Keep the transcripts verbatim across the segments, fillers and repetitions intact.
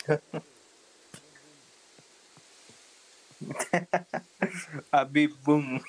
Abi boom.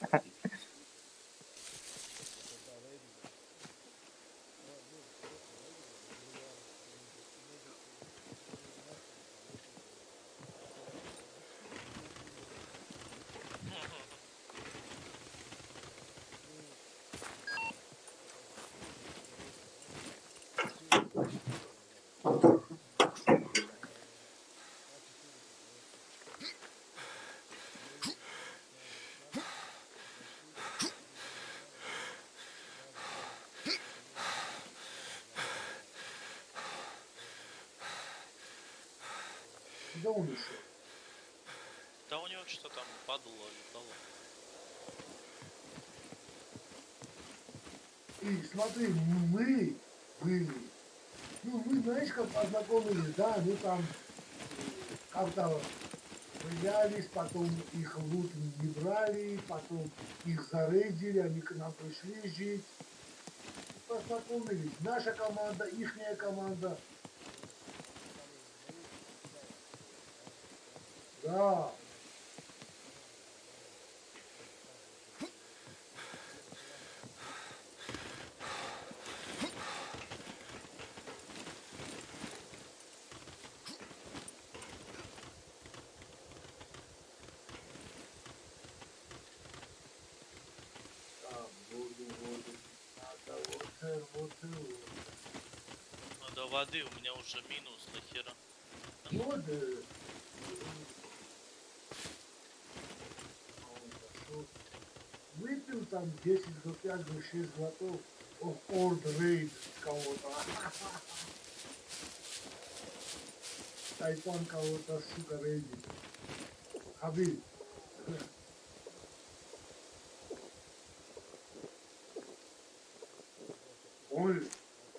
Куда он ушел? Да у него что там падало, летало. И смотри, мы были, ну мы, знаешь, как познакомились, да, ну там как-то появлялись, потом их лут не брали, потом их зарейдили, они к нам пришли жить. Познакомились. Наша команда, ихняя команда. Да. Там воду, воду, надо, water, water, water. Ну до воды у меня уже минус нахера. Вот, э, он пошел. Выпил там десять, до пять, до шесть глотов. Ох, Old Raid кого-то. Тайпан кого-то, сука, рейдит. Хабиб. Ой,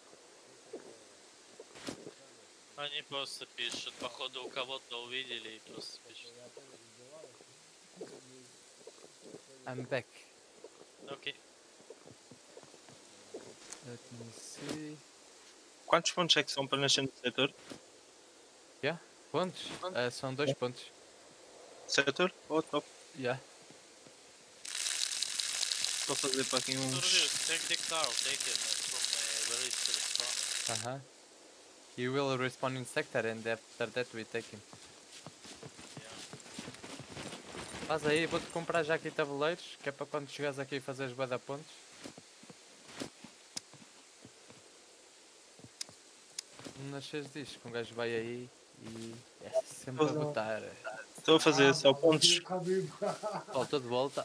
Они просто пишут, походу у кого-то увидели и просто пишут. I'm back. Окей. Let me see. Quantos pontos é que são para nascer no setor? Yeah, pontos? Uh, são dois pontos. Setor? Oh, top. Yeah. Vou fazer para aqui uns. Surgeons, take the car, take it from uh, where is the spawn. Uh-huh. He will respawn in sector and after that we take him. Yeah. Faz aí, vou-te comprar já aqui tabuleiros, que é para quando chegares aqui fazeres bué da pontos. Não nasces disto, que um gajo vai aí e é sempre a botar. Estou a fazer só pontos. Хабиб. Volta de volta.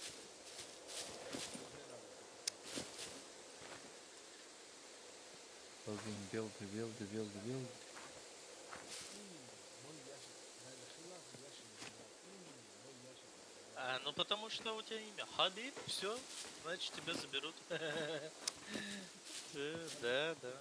Building, build, build, build, build. А, ну потому что у тебя имя Хабиб, все, значит тебя заберут. Да, да.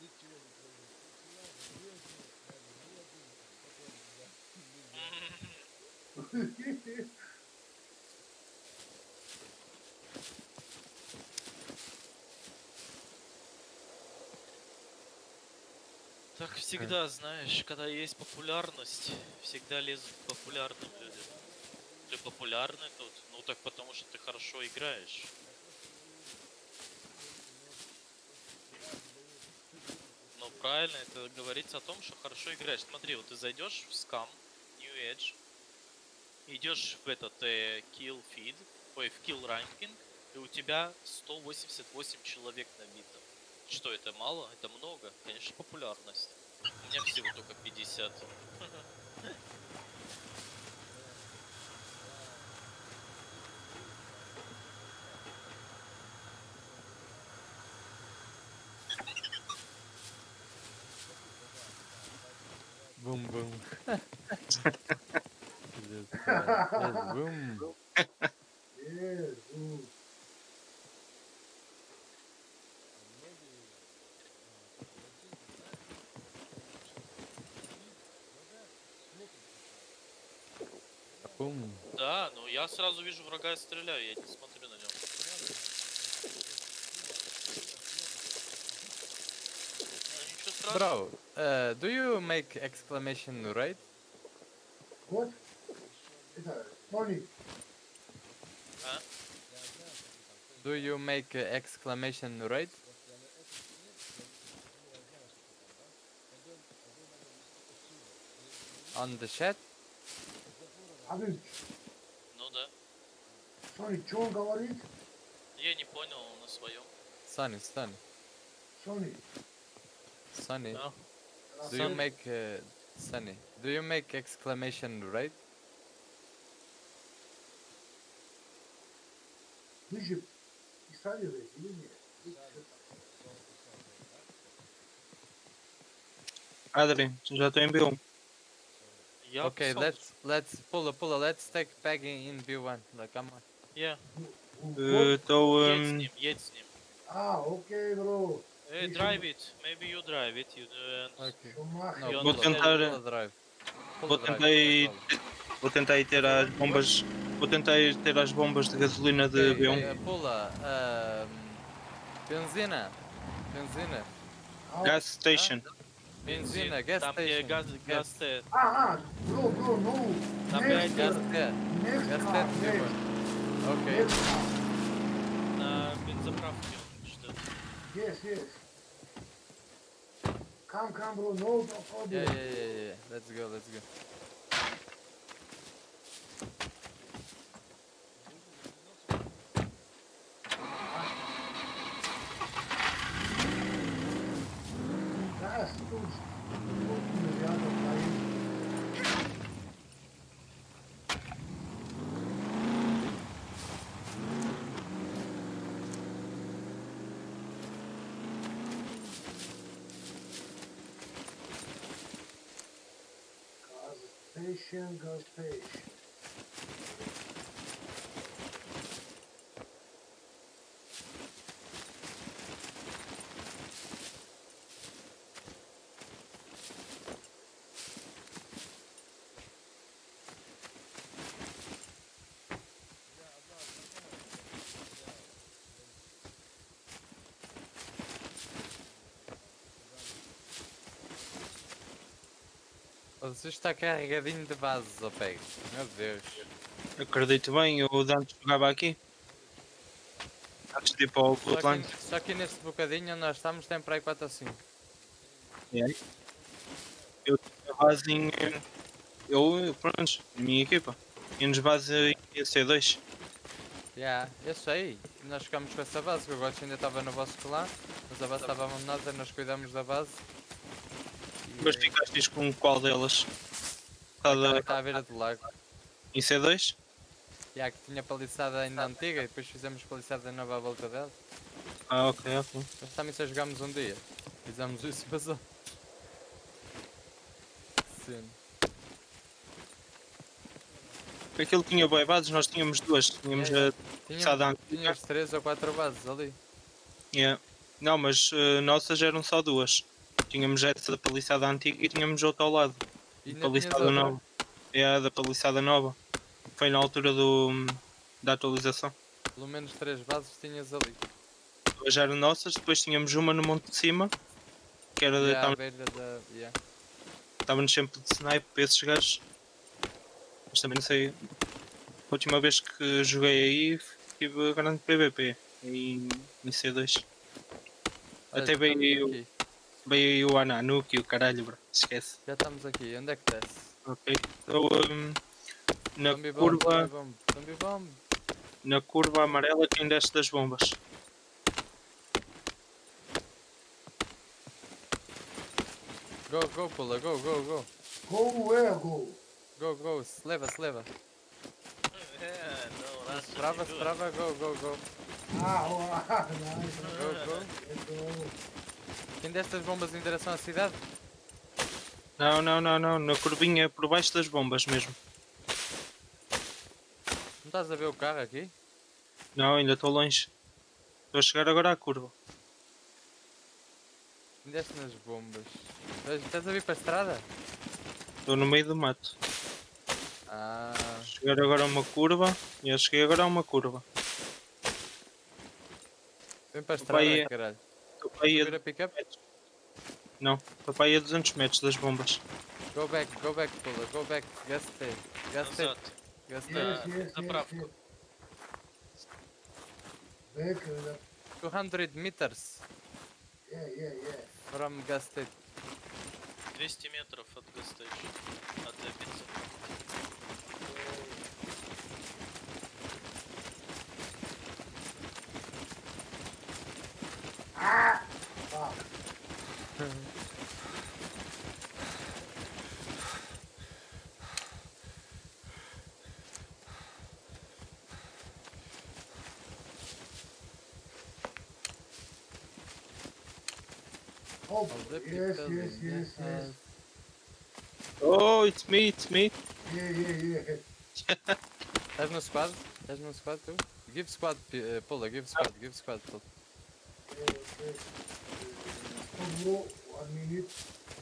Так всегда, знаешь, когда есть популярность, всегда лезут к популярным людям. Ты популярный тут? Ну так потому что ты хорошо играешь. Ну правильно, это говорится о том, что хорошо играешь. Смотри, вот ты зайдешь в скам, New Edge, идешь в этот э, kill feed, ой, в kill ranking, и у тебя сто восемьдесят восемь человек набито. Что, это мало? Это много? Конечно, популярность. У меня всего только пятьдесят. Бум-бум. Бум. Yes, ooh. Бум. Да, ну я сразу вижу врага и стреляю, я не смотрю на него. Ну ничего покажешь? Bro, uh, do you make exclamation rate? Вот. Это, Тони, А? Do you make uh, exclamation rate? On the chat? Абин, Ну да. Сони, что он говорит? Я не понял на своем. Sunny, Sunny, Сони, Sunny. Да. Do you Sunny. make uh, Sunny? Do you make exclamation rate? вы же писали в эти или нет? Вы что-то- Adri, já estou em B um. Я Okay, писал. let's let's pull a pull a let's take Peg in, in B one. Like come on. Я. Вот. Estou. Едь с Um, ним, едь с ним. А, окей, бро. Hey, Ты drive it. Maybe you drive it. You don't... Okay. Шумахер. No, Eu vou pull a- tentar- pull a drive. Pull vou a drive, tentar ir- no problem. vou tentar ir ter as bombas. Vou tentar ir ter as bombas de gasolina de Okay, B um. uh, pula. Um, benzina. Benzina. А, Gas station. Benzina, gas Там где station. газ, газ Gas, Т. а, а, бро, бро, ну. Там next, пять gas uh, T. next Gas car, T B next, one. Okay. next car. На бензоправке он ждет. Yes, yes. Come, come, bro, no Yeah, problem. yeah, yeah, yeah. Let's go, let's go. Да, тут, тут рядом стоит. Gas station, gas station. Você está carregadinho de bases, ó Peg. Meu Deus. Acredito bem, eu antes jogava aqui. Antes de ir para o Só Portland. que, só que neste bocadinho onde nós estamos tem para aí quatro ou cinco. Eu tinha base em. Eu, pronto, na minha equipa. Tínhamos base em C dois. Yeah, eu sei. Nós ficámos com essa base, que o Gotcha ainda estava no vosso clã, mas a base estava abandonada, nós cuidamos da base. E, Mas eh, ficaste com qual delas? aquela Cada que está à beira do lago. em C dois? Yeah, que tinha paliçada ainda antiga e depois fizemos paliçada nova à volta dela. Ah, ok, ok. Mas também só jogámos um dia. Fizemos isso e passou. Sim. Aquilo tinha boas bases, nós tínhamos duas. Tínhamos Yeah, a Sada Tínhamos, antiga. tínhamos três ou quatro bases ali. Yeah. Não, mas uh, nossas eram só duas. Tínhamos essa da paliçada antiga e tínhamos outra ao lado. E Da ainda tinhas paliçada outra. nova. É a da paliçada nova. Foi na altura do, da atualização. Pelo menos três bases tinhas ali. Duas eram nossas, depois tínhamos uma no monte de cima. Que era de. Yeah, à Estávamos beira da. Yeah. estávamos sempre de snipe para esses gajos. Mas também não sei. A última vez que joguei aí tive grande P V P. Em, em C dois. Olha, Até estamos veio, aqui. veio aí o Ananuki e o caralho, bro. Esquece. Já estamos aqui. Onde é que desce? Ok. Então, um, na Zombie bomb, curva. zombie bomb, zombie bomb. Na curva amarela quem desce das bombas. Go, go, pula, go, go, go. Go where, go? Go, go, se leva, se leva. É, não, Russia, Sprava, you do. sprava, go, go, go. Ah, oh, ah, nice. Go, go. Let's go. Quem destas bombas em direção à cidade? Não, não, não, não. Na curvinha por baixo das bombas mesmo. Não estás a ver o carro aqui? Não, ainda estou longe. Estou a chegar agora à curva. Quem desce nas bombas? Estás- Estás a vir para a estrada? Estou no meio do mato. Ah, Chegar agora a uma curva. Já cheguei agora a uma curva. vem para a O pai estrada, é- caralho. Estou para aí Subir a a pick-up? Não, papai é a duzentos metros das bombas. Go back, go back, Pula, go back. Gas tape. Gas tape. Назад. Gas tape. Yes, Да, yes, yes, заправку. yes. Back, uh, two hundred meters yeah, yeah, yeah. from gas tape. двести метров от гастейшн. От эпицы. Ah! Fuck. Oh, Of the yes, people yes, in the yes, yes. house. Oh, it's me, it's me. Yeah, yeah, yeah. Estás no squad? Estás no squad tu? Give squad, Pi- uh, Pula, give squad, give squad, Pula. Yeah, okay. Uh, bro, one minute.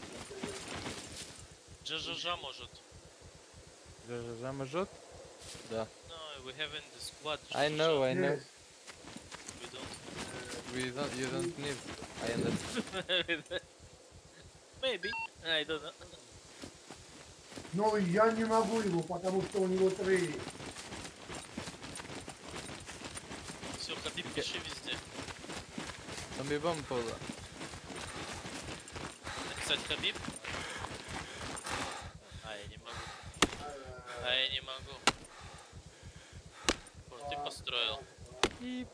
ЖЖЖ может. Já, já, já me ajuda? Dá. No, we haven't the squad. I know, I know. Yes. We don't. We don't, you don't need. I understand. Maybe. I don't know. Но я не могу его, потому что у него три. Все, Хабиб, пиши везде. Zombie bomb, Pula. Написать Хабиб? А, я не могу. А, я не могу. Вот, ты построил. Beep.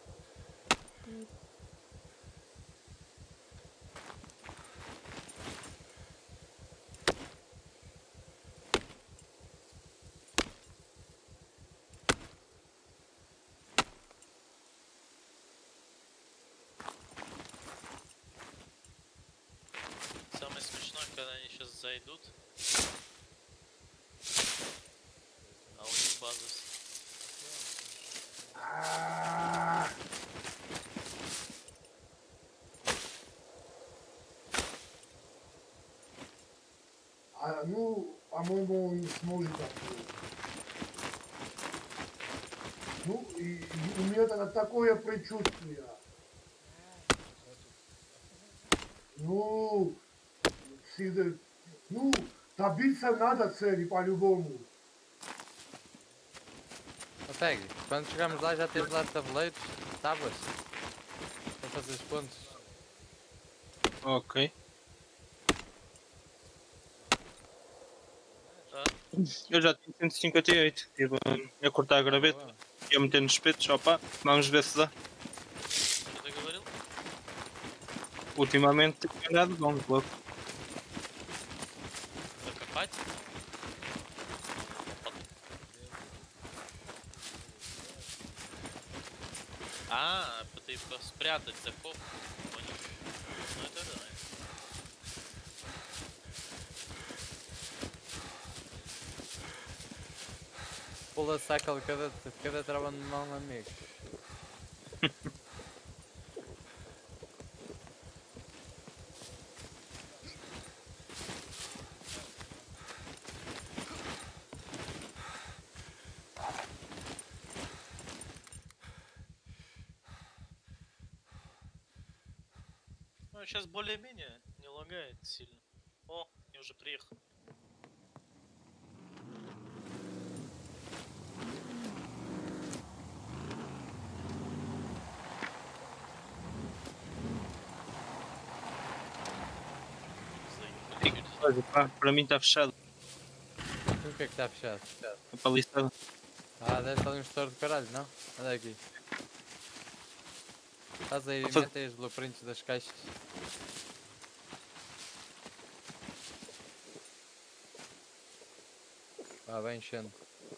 Самое смешное, когда они сейчас зайдут. А у них база. Ah! А, ну, по-моему, он не сможет открыть. Ну, и, и у меня тогда такое предчувствие. Ну, всегда, ну, добиться надо цели по-любому. Ó, Peg, quando chegarmos lá já tens lá tabuleiros, tábuas, para fazer os pontos. Ok. Tá? Eu já tenho cento e cinquenta e oito. Estive a, a cortar a graveta Boa. e a meter nos espetos. Opa, vamos ver se dá. Что ты говорил? Ultimamente tem andado bom, louco. Закопать? А, ты по- спрятать закоп. Понял. Ну это да. Pula saca de cada, de cada trava de mão, amigo. Ну сейчас более-менее не лагает сильно. О, я уже приехал. Заебали. Olha, pá, para mim está fechado. O que é que está fechado? A paliçada. Ah, deve estar ali um estouro de caralho, não? Olha aqui. Estás aí, Vou fazer- mete aí os blueprints das caixas. Ah, vai enchendo.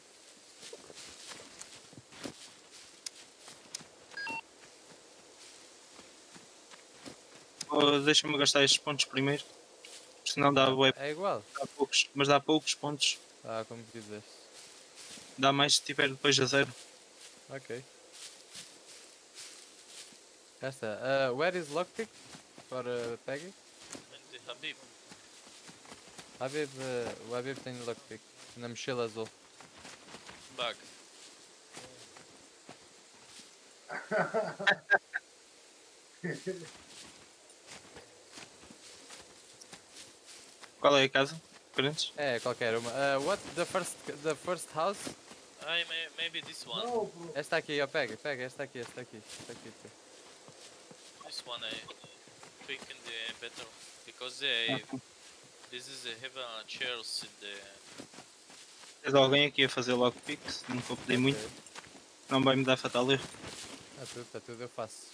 Oh, deixa-me gastar estes pontos primeiro. Senão dá, bué- É igual. dá poucos. Mas dá poucos pontos. Ah, como quiseres. Dá mais se tiver depois a zero. Ok. Já está. Uh, where is lockpick? For uh, Peggy? Энди Хабиб. Habib, uh, o Habib tem lockpick. Na mochila azul. Баг. Qual é a casa? Diferentes? É, qualquer uma. Uh, what? The first, the first house? I may, maybe this one. Não, pô. Esta aqui, ó, pega, pega, esta aqui, esta aqui, esta aqui. Pega. This one I think in the better because they, Ok. this is a have a chairs in the. Tens alguém aqui a fazer lockpicks? Não vou pedir muito. Ok. Não vai me dar fatal erro. Tá tudo, tá tudo, eu faço.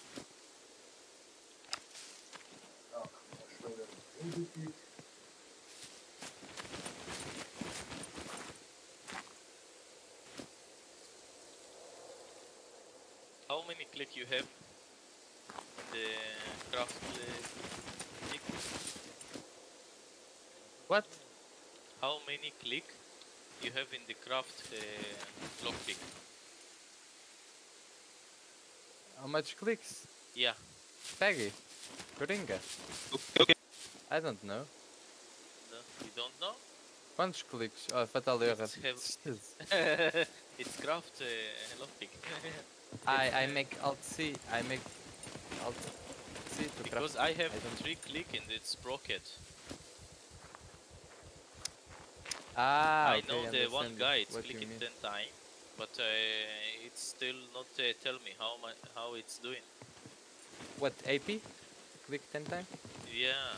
Так, а что я буду пить? How many click you have? The craft uh, click. What? How many click you have in the craft uh, lockpick? How much clicks? Yeah. Peggy. Coringa. Ok, ok. I don't know. No, you don't know? Quantos cliques? Oh, fatal erro. It's have- it's craft uh, lockpick. I, I make alt C. I make alt C to craft. Because I have I don't- three click and it's broken. Ah, I okay, know the one understand guy it's what you clicking mean. ten times, but uh, it's still not uh, tell me how my, how it's doing. What, A P? Click ten times? Yeah.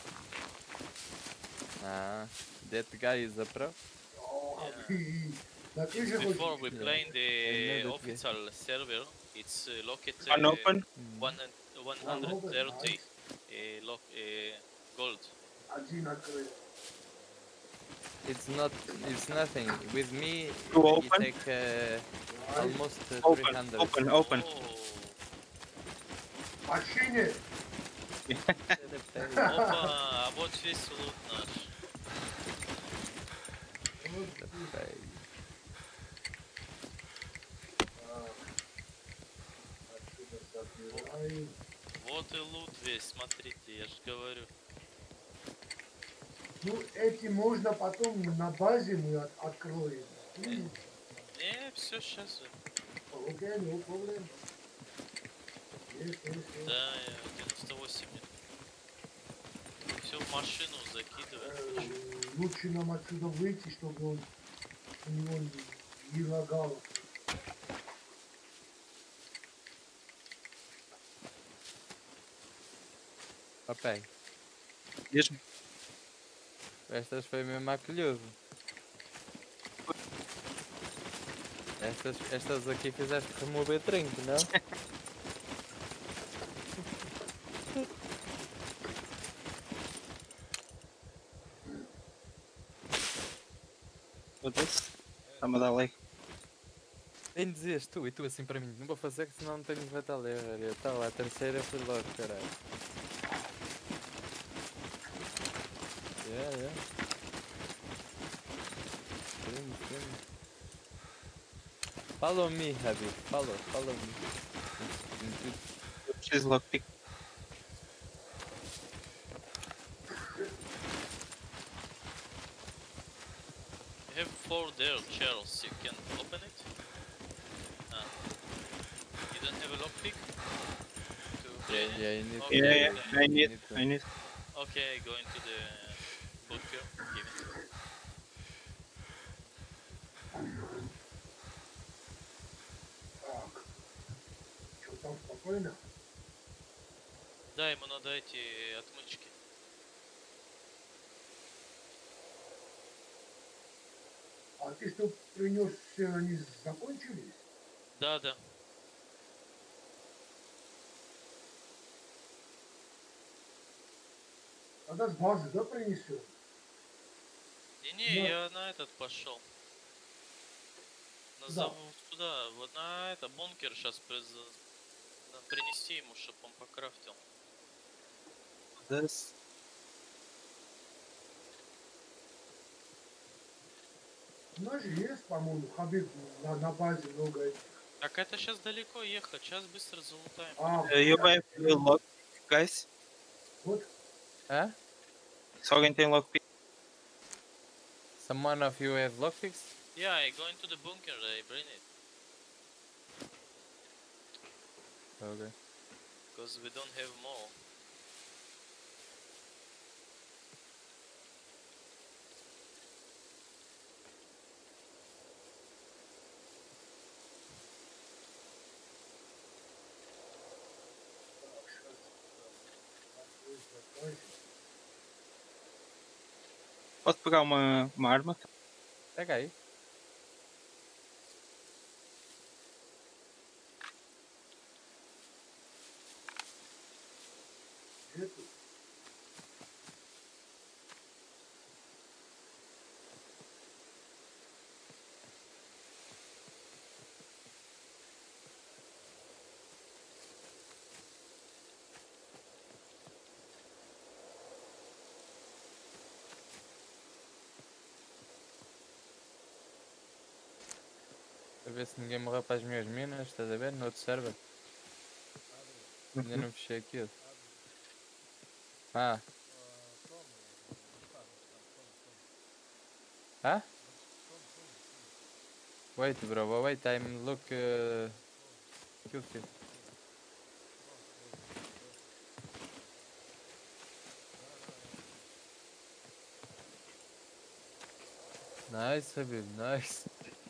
Ah, that guy is a pro. О, Yeah. и на It's крыше before we хоть- Yeah. playing I the know that guy. official server, it's uh, locked One uh, open. one one hundred thirty uh, lock uh, gold. один открыт. It's not, it's nothing. With me, You you open? take uh, almost uh, Open, three hundred. open, open. Oh, Мужчине, опа, а вот весь лут наш. вот ты. Okay. Так, отсюда забираю. Вот и лут весь, смотрите, я же говорю. Ну, эти можно потом на базе мы от- откроем. Видите? Не, все сейчас. Окей, no problem. Есть, есть, есть. Да, девяносто восемь. Все в машину закидываем. Э, Лучше нам отсюда выйти, чтобы он у него не- не лагало. Ok. Diz-me. Estas foi mesmo acolhoso. Estas, estas aqui fizeste remover trinco, não? Foda-se. Está-me a dar like. Nem dizias tu e tu assim para mim, não vou fazer que senão não tenho fatal erro. Eu estava a terceira fui logo, caralho. Yeah, yeah. Sim, sim. Follow me, Habib. Follow, follow me. Eu preciso de lockpick. You have four there, Charles. You can open it. Ah. You don't have a lockpick? To Yeah, open it? yeah, you need Okay, Yeah, yeah, okay. I need, need to. I need. Okay, go into the bunker. Give it. Так. Что там спокойно? Да, ему надо эти отмычки. А ты что принес, все они закончились? Да, да. Тогда с базы, да, принесем? Не-не, Да. я на этот пошел. На Да. завод туда, вот на это бункер сейчас принести ему, чтобы он покрафтил. Foda-se. У нас же есть, по-моему, Хабиб на, на базе много этих. Так это сейчас далеко ехать, сейчас быстро залутаем. А, Uh, you have a lockpick, guys? вот, Hã? Se alguém tem lockpick. Someone of you have lockpicks? Yeah, I go into the bunker, I bring it. Okay. Because we don't have more. Pode pegar uma, uma arma. Pega aí. Jeito. Para ver se ninguém morreu para as minhas minas, estás a ver? No outro server. Ainda não fechei aquilo. Ah. Huh? Wait bro, wait, I'm look uh, kill kill. Nice Habib, nice.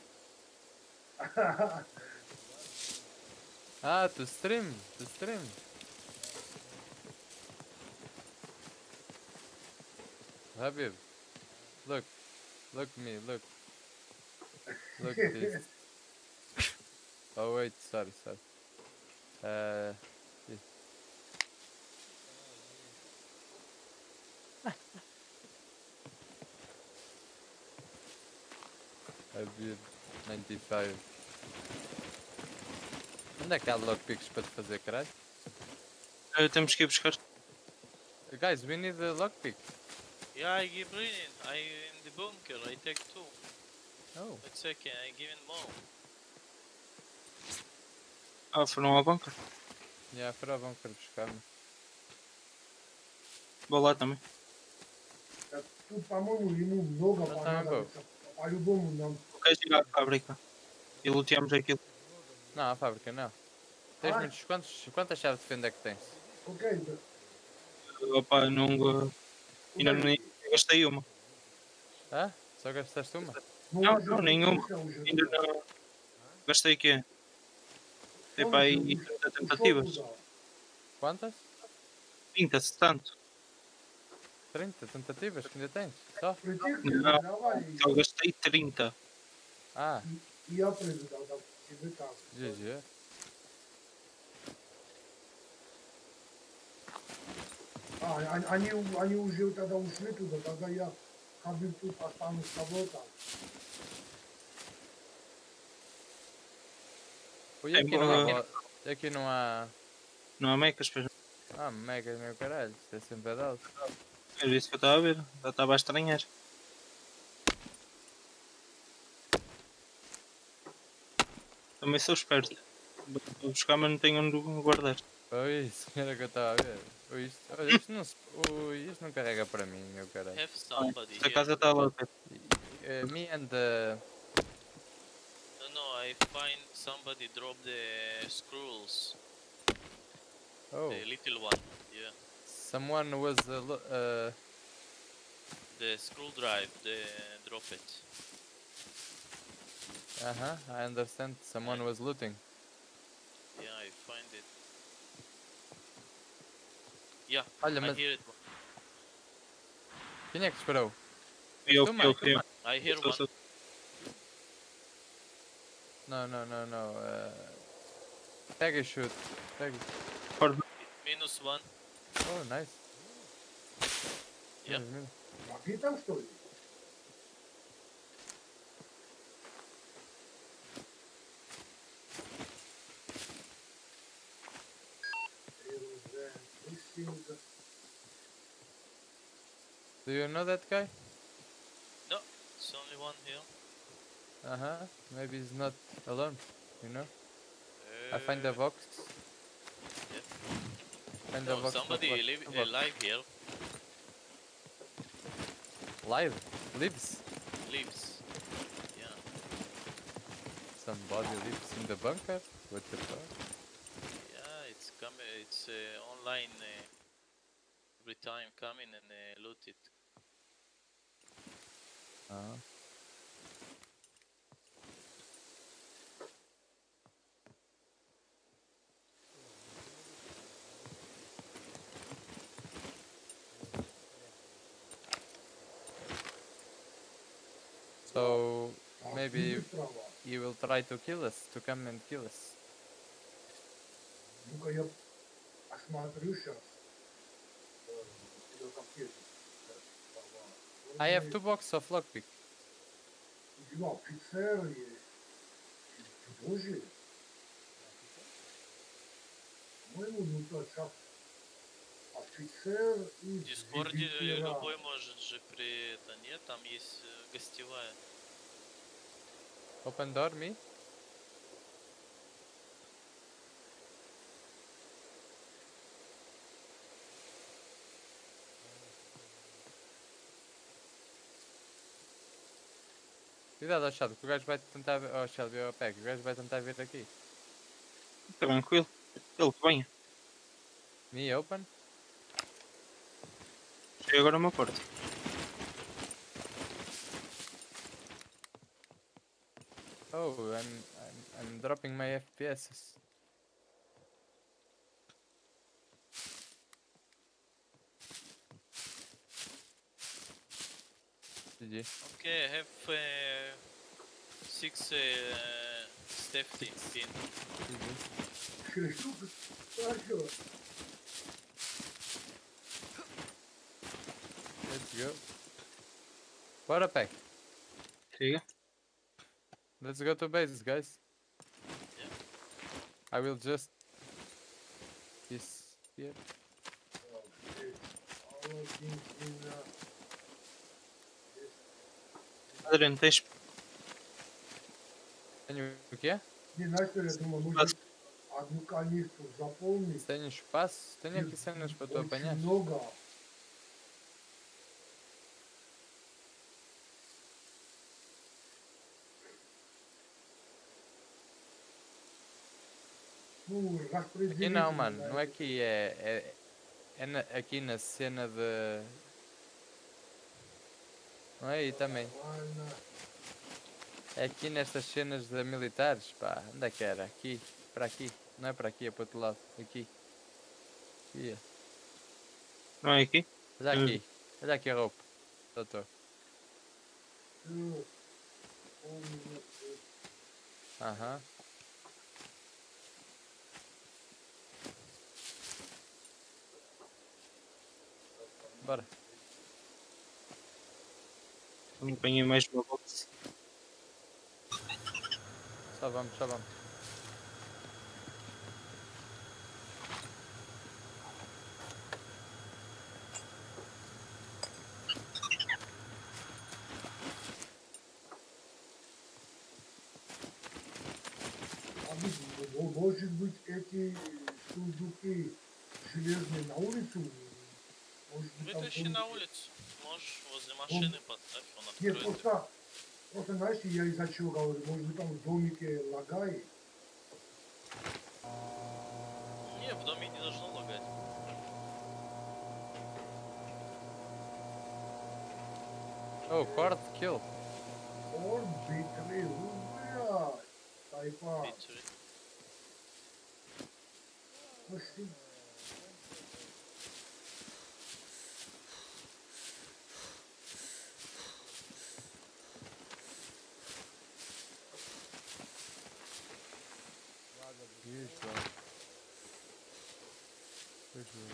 Ah, to stream, to stream. Habib, look, look me, look. Look this. Oh wait, sorry, sorry. Uh, this. Habib ninety five. Onde é que há lockpicks para te fazer, caralho? Uh, temos que ir buscar. Guys, we need a lockpick. Yeah, I give brilliant. I in the bunker. I take two. Oh. Wait a second. I give him more. Ah, foram ao bunker. Yeah, para vão querer buscar-me. Vou lá também. Тут, по-моему, ему много Ну, там был. понадобится. По-любому нам. Queres ir à fábrica e luteamos aquilo. Não, a fábrica não. Tens Ah. muitos. Quantos, quantas chaves de fenda é que tens? Ok, да. Opa, não. uh, Ainda nem gastei uma. Ah? Só gastaste uma? Ну, Não, уже não, nenhuma. слышал уже. Ainda não. Gastei aqui. Tem Он para aí уже trinta ушел tentativas. туда. Quantas? trinta, se tanto. trinta tentativas que ainda tens? Só? Притихни, Да. давай. Só gastei trinta. Ah, И я приду тогда к тебе там. G G. А, они, они, они уже тогда ушли туда, тогда я Хабиб тут останусь с тобой там. E aqui não há. Tem, vo- E aqui não há. Não há mecas, pois não. Ah, mega meu caralho, isto é sempre adulto. Era isso que eu estava a ver. Já estava a estranhar. Também sou esperto. Vou buscar, mas não tenho onde guardar. Oi, isso era que eu estava a ver. Oi, isto, olha, isto não se. Ui, isto não carrega para mim, meu caralho. Have somebody Esta here. casa está lá. Uh, me and the. No, no. I find somebody drop the scrolls. Oh, The little one. Yeah. someone was. Uh, lo- uh, The scroll drive. The drop it. uh huh, I understand. Someone was looting. Yeah, I find it. Yeah, Olha, I mas hear it. quem é que disparou? Eu, Tu, eu, Mike? eu. I hear Sou- one. sou- Não, não, não, não. Uh, pega e chute. Pega. Minus one. Oh, nice. Yeah. Menos, menos. Aqui там что ли? Быстренько. Do you know that guy? It's only one here. Uh huh. Maybe he's not alone. You know. I find the Uh, box. Yep. Find the No, box. somebody what- live, what box? alive here. Live. Lives. Lives. Yeah. Somebody lives in the bunker. What the fuck? Yeah, it's coming. It's uh, online. Uh, every time coming and uh, loot it. Uh-huh. So А maybe ты права. he will try to kill us, to come and kill us. Ну-ка я осмотрю сейчас. Тебя конфеты. I have two boxes of lockpick. У тебя офицер есть. Ты тоже? По-моему, ну то сейчас офицер и В Дискорде ветеран. любой может же при это нет, там есть э, гостевая. Open door, me. Cuidado, ó, Shadow, que o gajo vai tentar. vir- Oh, Shadow, eu pego. O gajo vai tentar vir aqui. Tranquilo. Ele que venha. Me open? Chega agora uma porta. Oh, I'm, I'm, I'm dropping my F P S. G G. Okay, I have uh, six uh, safety pin. G G. Хорошо. Let's go. Bora, pack. Siga. Let's go to base, guys. Yeah. I will just. This here. Adriano, tens. Tenho o quê? Не, Настя, я думаю, нужно одну канистру заполнить. Tenho espaço? Tenho aqui cenas para tu Очень apanhar. много. Ну, распределить. Aqui não, mano. Não é aqui. É, é, é na- aqui na cena de. Não é aí também. Нормально. É aqui nestas cenas de militares. Pá, onde é que era? Aqui. Para aqui. Não é para aqui, é para o outro lado. Aqui. Aqui. Não é aqui? Olha Hum. aqui. Olha aqui a roupa. Doutor. Всё. Помню. Aham. Bora. Não apanhei mais uma box. Só vamos, só vamos. А ведь, мо- может быть, эти сундуки железные на улицу? Может быть, там Вытащи сундуки? на улицу. Можешь возле машины поставь, он Нет, откроет. просто, просто, знаешь, я из-за чего говорю, может быть, там в домике лагает. Не, в доме не должно лагать. Oh, cord kill. Орбитры, ну, блядь, тайпа, Битсури. пошли. Usual. Usual.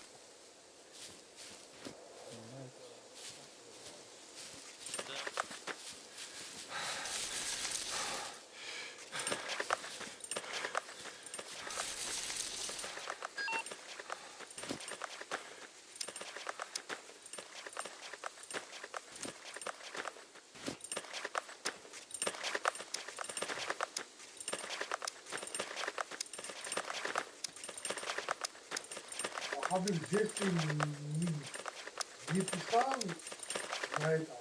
Да. А вы здесь ты не, не писал на этом?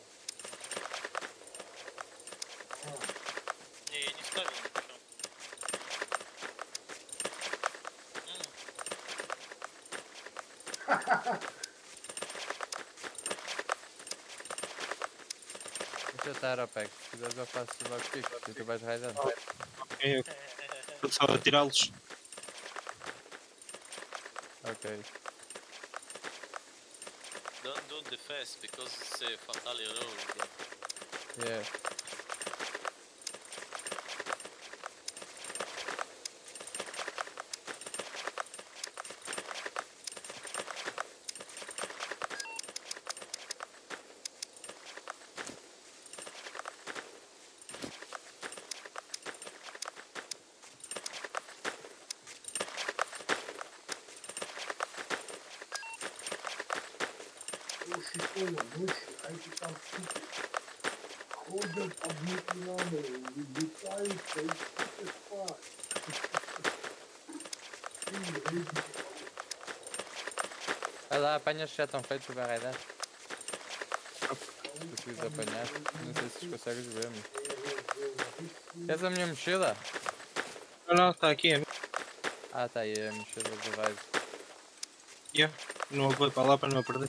А, Не, я не ставил ничего. М, Deixa eu estar a pé. Se quiseres eu faço logo pico e tu vais raidando. Ok, ok. Estou só a tirá-los. Ok. Don't do the fast because it's a fatality roll again. Yeah. Пол шестого ночи, а эти там суки ходят по двухмиллиону, летаются и сука спать. И эти Vai lá, apanha os que já estão feitos para arredar. Preciso apanhar. Não sei se consegues ver, mas. Queres a minha mochila? Não, não, está aqui. Ah, tá aí a mochila do Rise. Yeah. Não vou para lá para não a perder.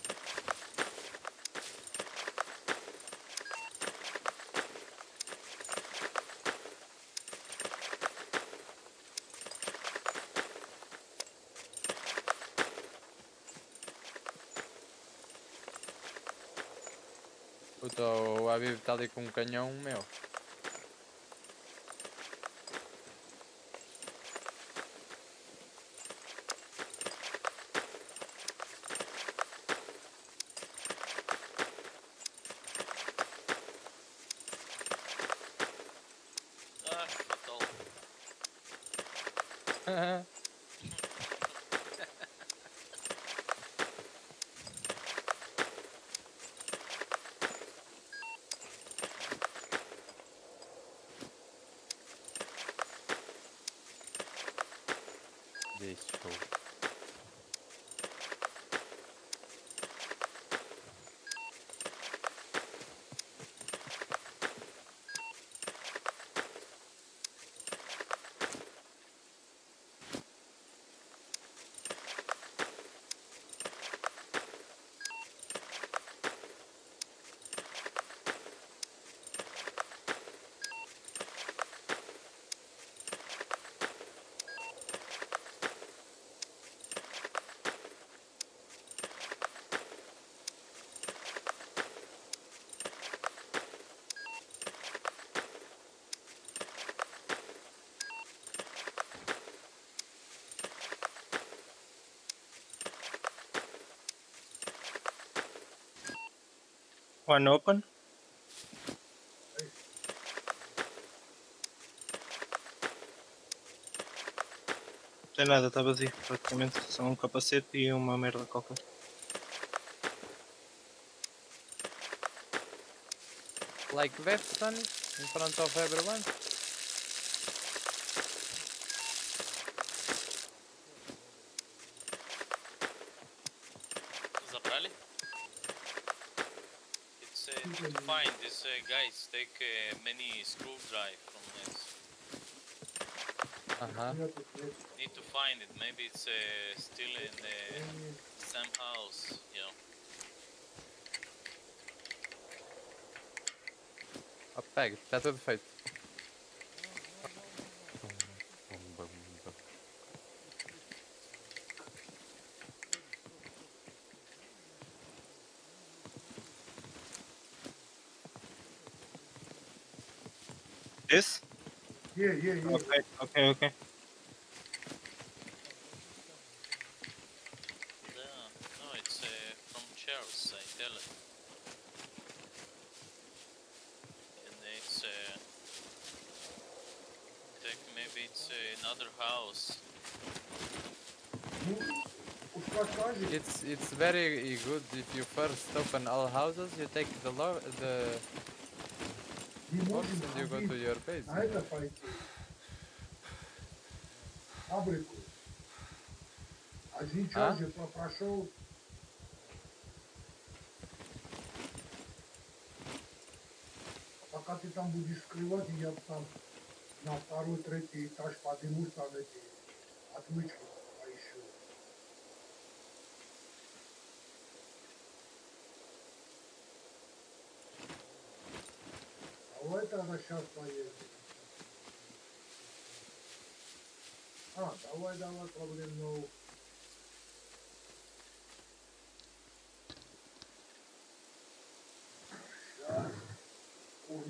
Puta, o Habib está ali com um canhão meu. Ah, fatal. Deixou. One open. Não tem nada, está vazio. Praticamente só um capacete e uma merda qualquer. Like that, son? In front of everyone? Забрали? It's uh, need to find these uh, guys take uh, many screwdriver from this. Aham. Need to find it. Maybe it's uh, still in the same house. Yeah. Ó, pega, está tudo feito. Esse? Yeah, yeah, yeah. Ok, ok, ok. Yeah. No, it's uh, from Charles. I tell it. And it's uh, take maybe it's uh, another house. Ну, os passagens, It's it's very good if you first open all houses, you take the lo the не box можем and you go to ходить your base. на это пойти. Фабрику. Один час А? же про- прошел. Пока ты там будешь скрывать, я там на второй, третий этаж поднимусь, там эти отмычки поищу. Давай тогда сейчас поедем. А, давай, давай, проблем no. Сейчас. Курс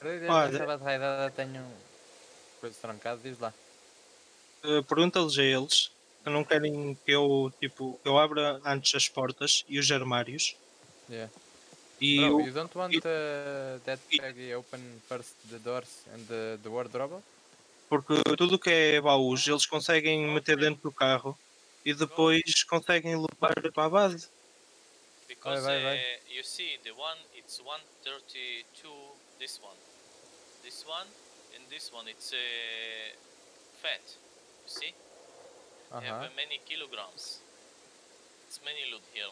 Olha, Essa batalha tenho coisa trancada, diz lá. eh, pergunta-lhes a eles se não querem que eu, tipo, que eu abra antes as portas e os armários. Yeah. E, Bro, o, you don't want e- uh, that e- Peggy open first the doors and the, the wardrobe? porque tudo o que é baús eles conseguem meter dentro do carro e depois conseguem levar para a base. Because vai, vai. uh, you see, the one it's one thirty-two. This one, this one, and this one. It's uh, fat. You see, Uh have huh. uh, many kilograms. It's many loot here.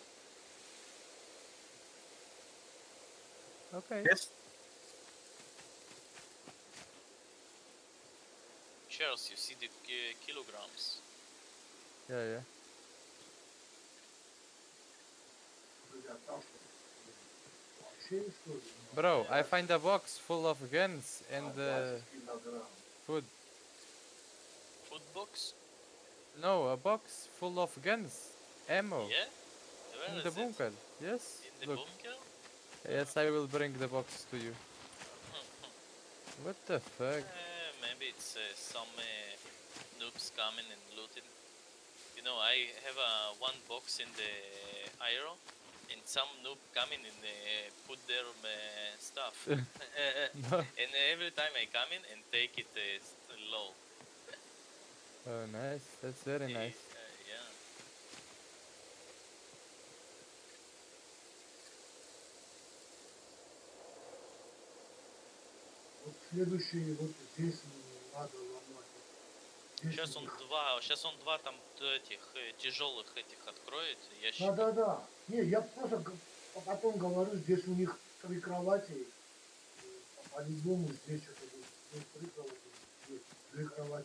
Okay. Yes. Cheers, you see the ki- kilograms. Yeah, yeah. Já tá. Cheio, что ли? Bro, I find a box full of guns and uh, двадцать килограмм. food. Food box? No, a box full of guns, ammo, Yeah. Where in is the it? bunker. Yes. In the Look. bunker? Yes, I will bring the box to you. What the fuck? Uh, maybe it's uh, some uh, noobs coming and looting. You know, I have uh, one box in the aero, and some noob coming and uh, put their uh, stuff. No. And every time I come in and take it uh, s- low. Oh, nice. That's very Yeah, nice. uh, yeah. Вот следующий, вот здесь надо ломать. Здесь Сейчас у он них- два, сейчас он два там т- этих э, тяжелых этих откроет ящик. Да-да-да. Не, я просто г- потом говорю, здесь у них три кровати. э, По-любому здесь что-то будет. Здесь три кровати, здесь две кровати.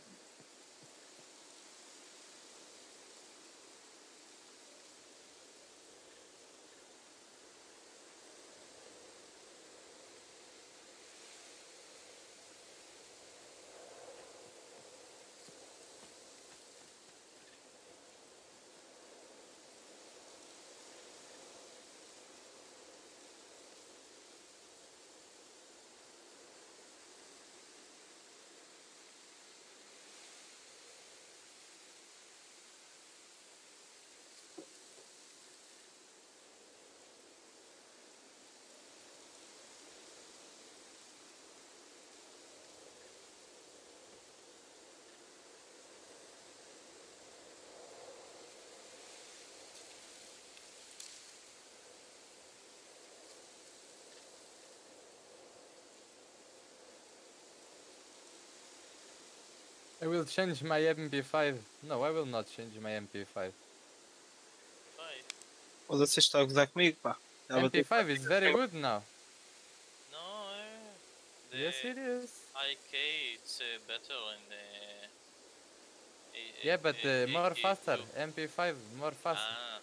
I will change my M P five. No, I will not change my M P five. Vai. Ou vocês estão a gozar comigo, pá. Estava a ter- M P five is very good now. No, eh, the Yes, it is. I K it's uh, better in the. i- Yeah, i- but i- uh, more I K faster. too. M P five more faster. Ah,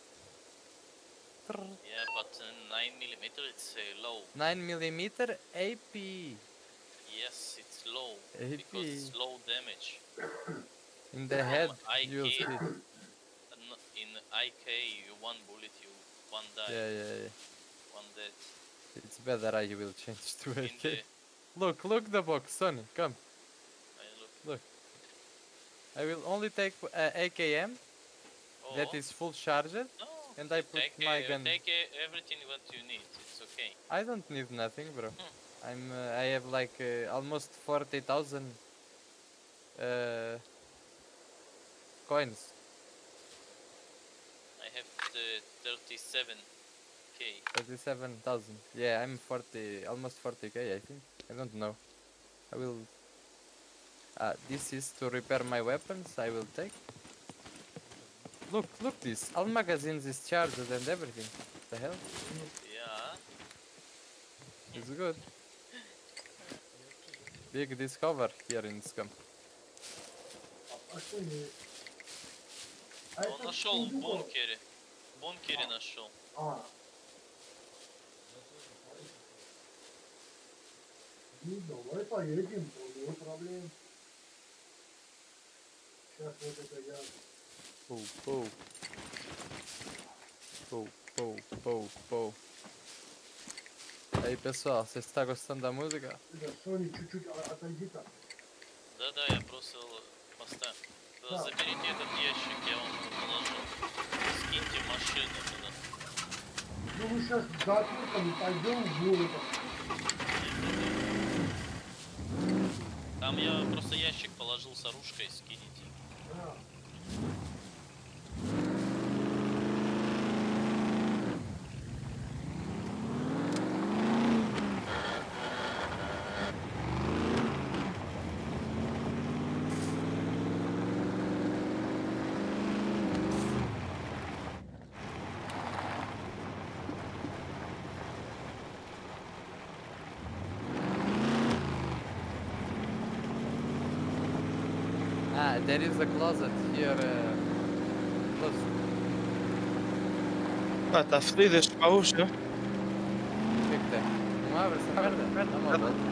yeah, but uh, nine millimeter it's uh, low. nine millimeter A P. Yes, it's low A because it's P. low damage. In the From head, I you'll K, see. uh, no- in I K, you one bullet, you one die, Yeah, yeah, yeah. one dead. It's better I will change to In A K. the, Look, look the box, Sonny, come. I look. I will only take uh, A K M Oh, that is full charged, no, and I put take, my uh, gun. take uh, everything what you need. It's okay. I don't need nothing, bro. Hmm. I'm uh, I have like uh, almost forty thousand uh, coins. I have the thirty-seven K. thirty-seven thousand. Yeah, I'm forty, almost forty k, I think. I don't know. I will. Uh, this is to repair my weapons. I will take. Look, look this. All magazines is charged and everything. The hell? Yeah. It's good. Big discover here in Scum. А что не... А Он это нашел в сундук, бункере. В бункере нашел. А. Ну, давай поедем, не проблем. Сейчас вот это я... Pow, pow. Pow, pow, pow, pow. Aí pessoal, você está gostando da música? Да, Соня, чуть-чуть а- отойди так. Да-да, я бросил поставь. Да, Да. заберите этот ящик, я вам его положил. Скиньте машину туда. Ну мы сейчас за отвертками пойдем в город. Там я просто ящик положил с оружкой, скинете. Да. Ah, there is a closet here. Uh, close. Ah, está fedido este baú já. O que é que tem? Não abre essa merda? Dá uma volta.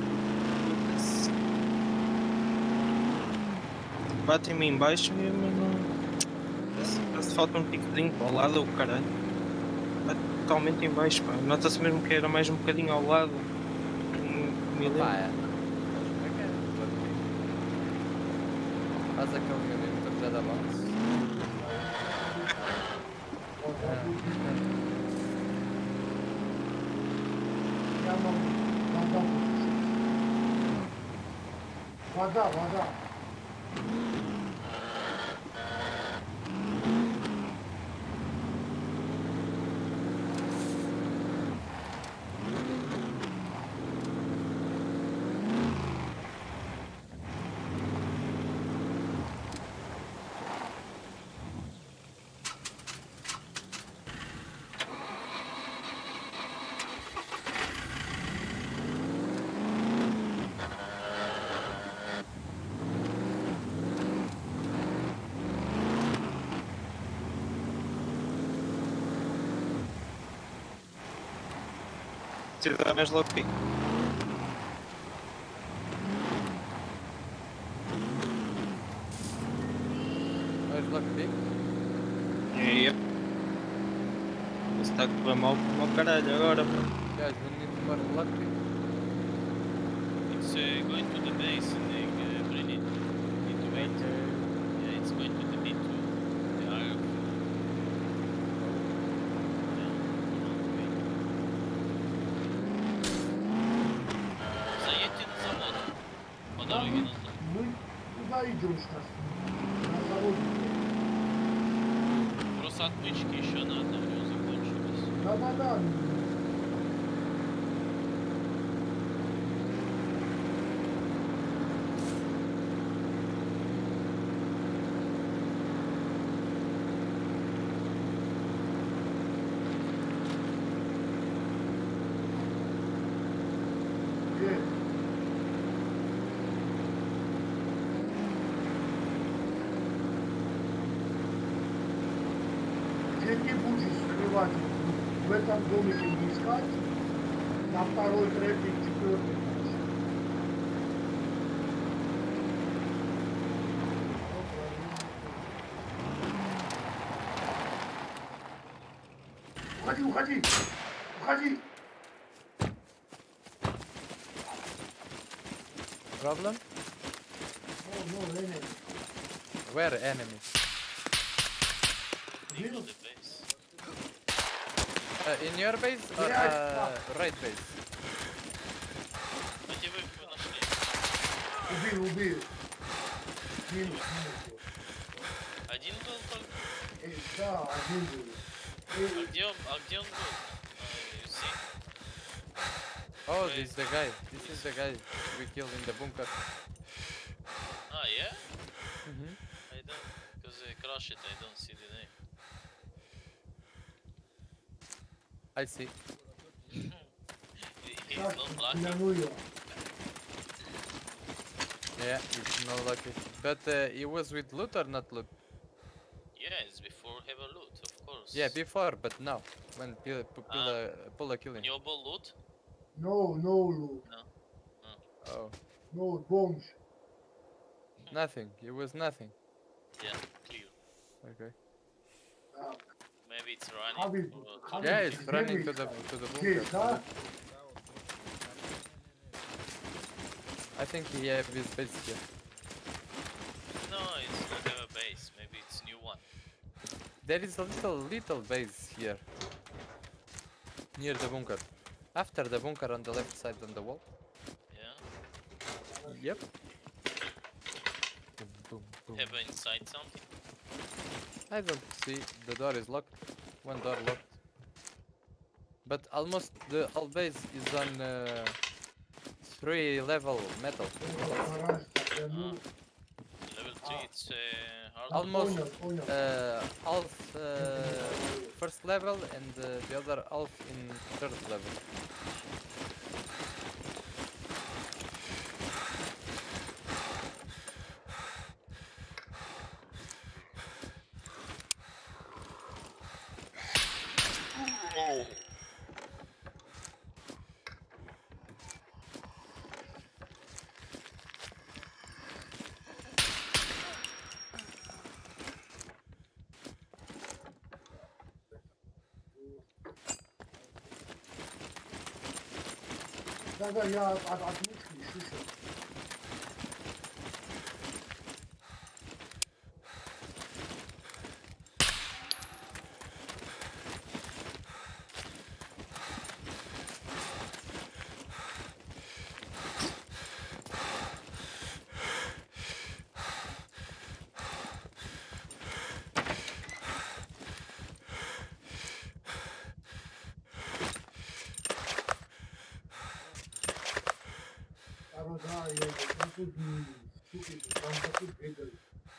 Bate em mim embaixo e mas não. Parece- Parece que falta um picadinho para o lado, o caralho. Bate totalmente em baixo, pá. Nota-se mesmo que era mais um bocadinho ao lado. Um milímetro. Pá, é. Como é que é? Faz aquele milímetro já dá bounce. Вот, É, вот, вот. é. Я могу. Вода будет. Вода, вода. Se dá mais logo pico. Vais lockpick? E aí, isso está a correr mal para o caralho agora, pá. Guys, we need more lockpick. It's uh, going to the base and they uh, bring it into it. Yeah, it's going to the B two. The iron. Заедьте на завод. По А дороге мы, назад. мы куда идем сейчас? На заводе. Просто отмычки еще на одном закончились. Да, да, да. Где? Где не будешь скрывать? В этом домике не искать? На второй, третий, четвертый. Уходи, уходи! Уходи! Problem? Ну, ну, Ленин. Where enemies? Leave Видел? the base. Uh, in your base or Блядь, uh, right base? Где вы его нашли? Убил, убил. Минус, минус. Один был только? Э, да, один был. А Э, где он, а где он был? А, you see? Oh, Right. this is the guy. This is the guy we killed in the bunker. Ah, yeah? Mm-hmm. I don't, because I crash it, I don't see the name. I see. He- He's так, not lucky. гляну я. Yeah, it's not lucky. But uh, it was with loot or not loot? Yeah, it's before have a loot, of course. Yeah, before, but now. When Pila, P- Ah. Pila, Pula killing. You bought loot? No, no loot. Oh, No bombs. nothing. It was nothing. Yeah, clear. Okay. Так, Maybe it's running. Habib, or- Habib, Yeah, it's где running мы to the искать? to the Здесь, bunker. да? I think he have his base here. No, it's not have a base. Maybe it's new one. There is a little little base here. Near the bunker. After the bunker on the left side on the wall. Yeah. Yep. Boom, boom, boom. Have inside something? I don't see. The door is locked. One door locked. But almost the whole base is on uh, three level metal. Гараж потянул. Level three, it's uh, hard. Almost Понял, понял. uh, half uh, first level and uh, the other half in third level. Oh. Да-да, я от, от, от мышки слышу. Да, я там тут стукает, там такой бегает.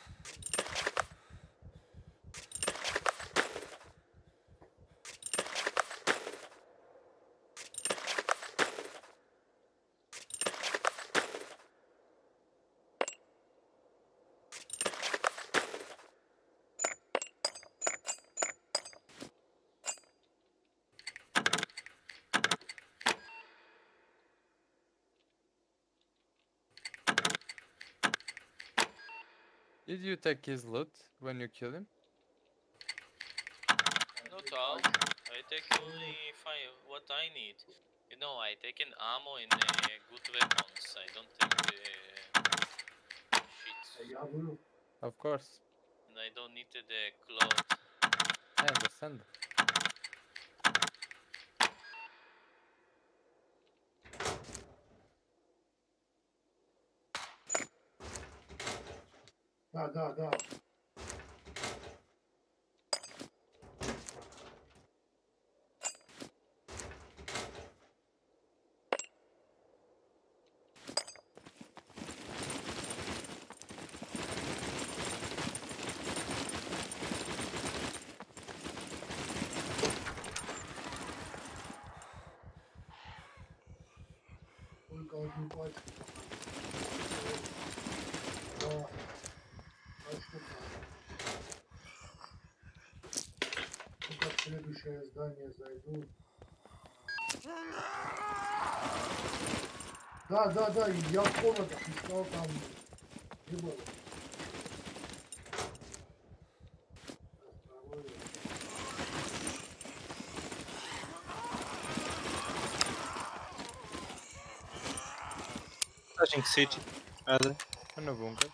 Did you take his loot when you kill him? Not all. I take only if I, what I need. You know, I taken ammo and uh, good weapons. I don't take uh, shit. Я был. Of course. And I don't need the cloth. I understand. Да, да, да. Только одну пачку. Да. Пачку. Только в следующее здание зайду. Да, да, да, я в комнатах искал там. Не было. Estás em que sítio? Nada. Tô no bunker.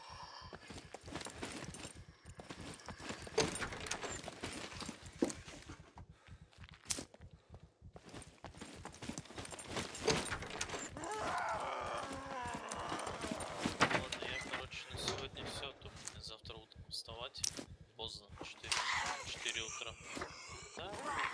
Ладно, я, короче, на сегодня все. Тут завтра утром вставать. Поздно. четыре утра. Да.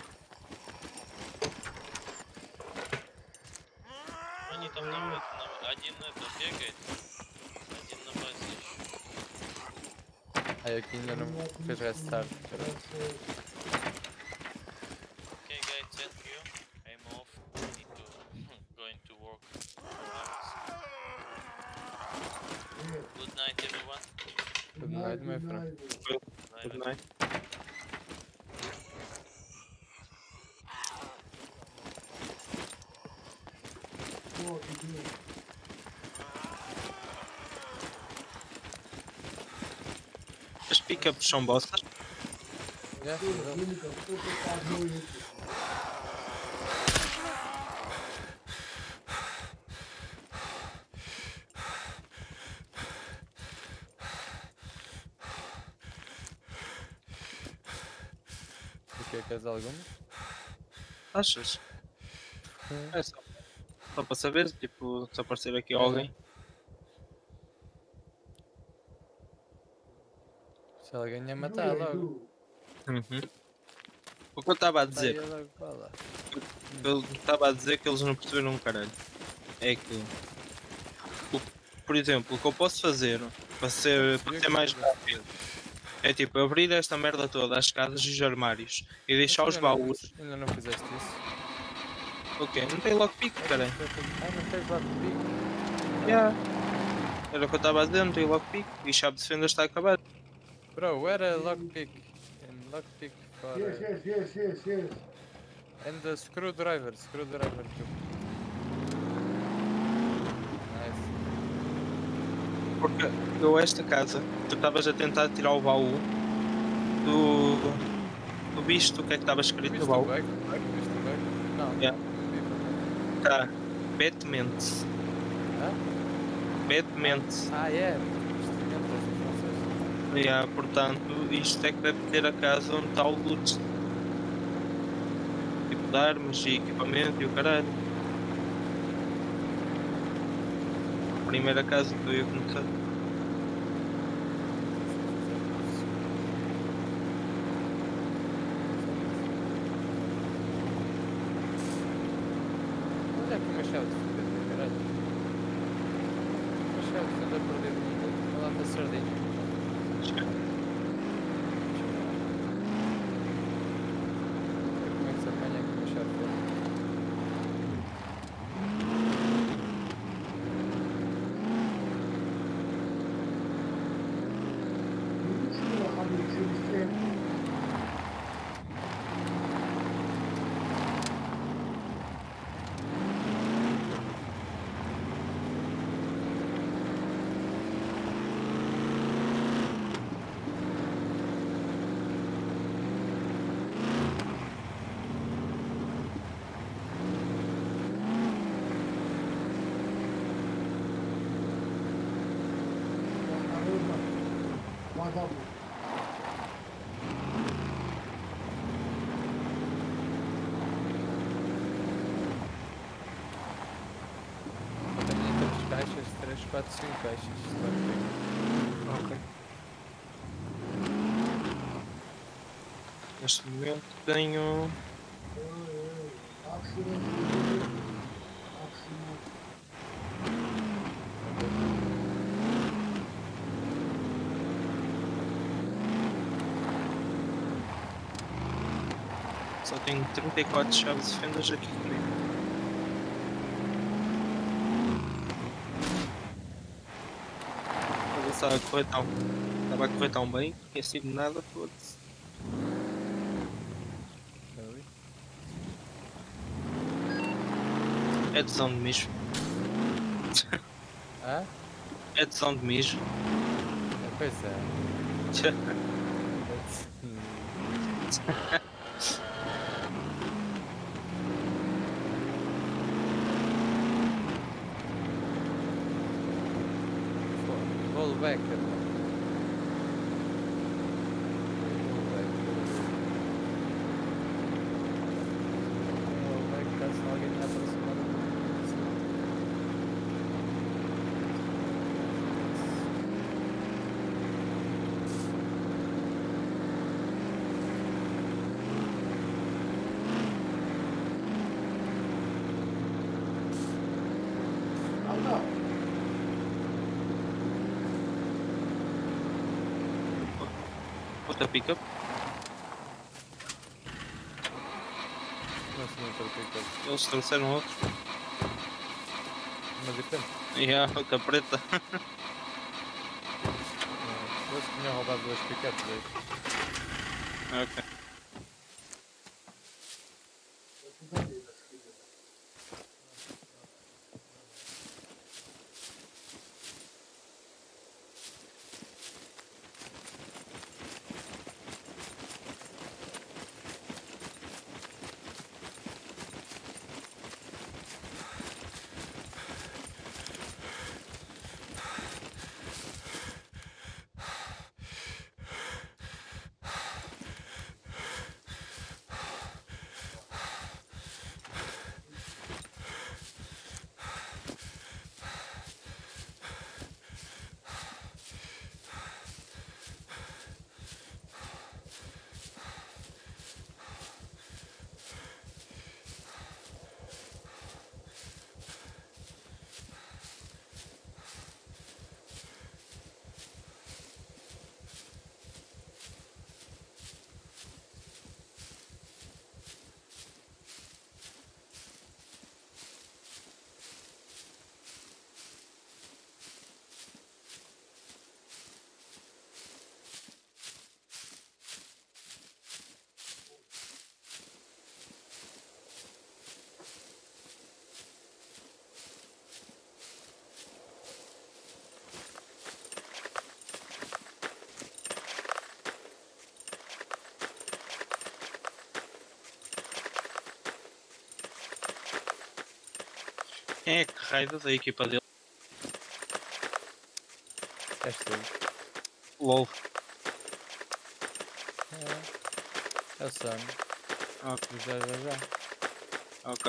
Они там на, на, один это бегает, один на базе еще. Aí aqui ainda não fez restart. Okay guys, thank you. I'm off. I need to going to work. Good night everyone. Good night, my friend. Bye, Good bye. night. Вот, иди. As pickups são bossas? Yeah, Кто, well, Великов, кто по одной эти? Porque é que és algumas? Achas? É. É só, só para saber, tipo, se aparecer aqui É. alguém. Se alguém ia Juro, matar logo. juro. Uhum. O que eu estava a Tá aí dizer, logo para lá. eu estava a dizer que eles não perceberam um caralho. É que, o- por exemplo, o que eu posso fazer para ser, para Percebi o ser que mais estás a rápido fazer. é tipo abrir esta merda toda, as escadas e os armários e Mas deixar os ainda não, baús. fiz- ainda não fizeste isso. Ok, não tem lockpick, É caralho. isso que eu tô- Ah, não tens lockpick? Não. Yeah. Era o que eu estava a dizer, não tem lockpick e chave de fendas está acabado. Bro, where a lockpick? And lockpick for... Yes, Uh, yes, yes, yes, yes. and the screwdriver, screwdriver too. Nice. Porque eu esta casa, tu estavas a tentar tirar o baú do. Tu viste o que é que estava escrito no Viste o baú? bug? Viste o bug? Não, Yeah. não vi por acaso. Tá. Batments. Hã? Batments. Ah, é. Instrumentos em francês. Yeah, portanto, isto é que deve ter a casa onde está o loot. Tipo de armas e equipamento e o caralho. A primeira casa que eu ia começar. Olha aqui uma chave de fenda, caralho. Uma chave de fenda perdida no lado da sardinha. Deixa eu ver. Como é que se apanha aqui uma chave de fenda? Não precisa da família que eles têm. Caramba, vagabundo. Tenho três caixas, três, quatro, cinco caixas. de lockpick. Ok. Neste momento tenho. Táxi, táxi. Só tenho trinta e quatro chaves de fendas aqui comigo. Mas estava a correr tão. Estava a correr tão bem, não tinha sido nada, foda-se. Ali. É tesão de mijo. Ah? É tesão de mijo. É, pois é. That's- hum. Fo- Roll back. irmão. Roll back. Roll back caso alguém me aproximar do meu. Ah, não. Outra pick-up. Não se não estou picado. Eles trouxeram outros. Uma diferente. E a outra preta. Não, eles tinham roubado duas pickups aí. Ok. raid da equipa dele. És tu. LOL. É, é o Sam. Ok. Já, já, já. Ok.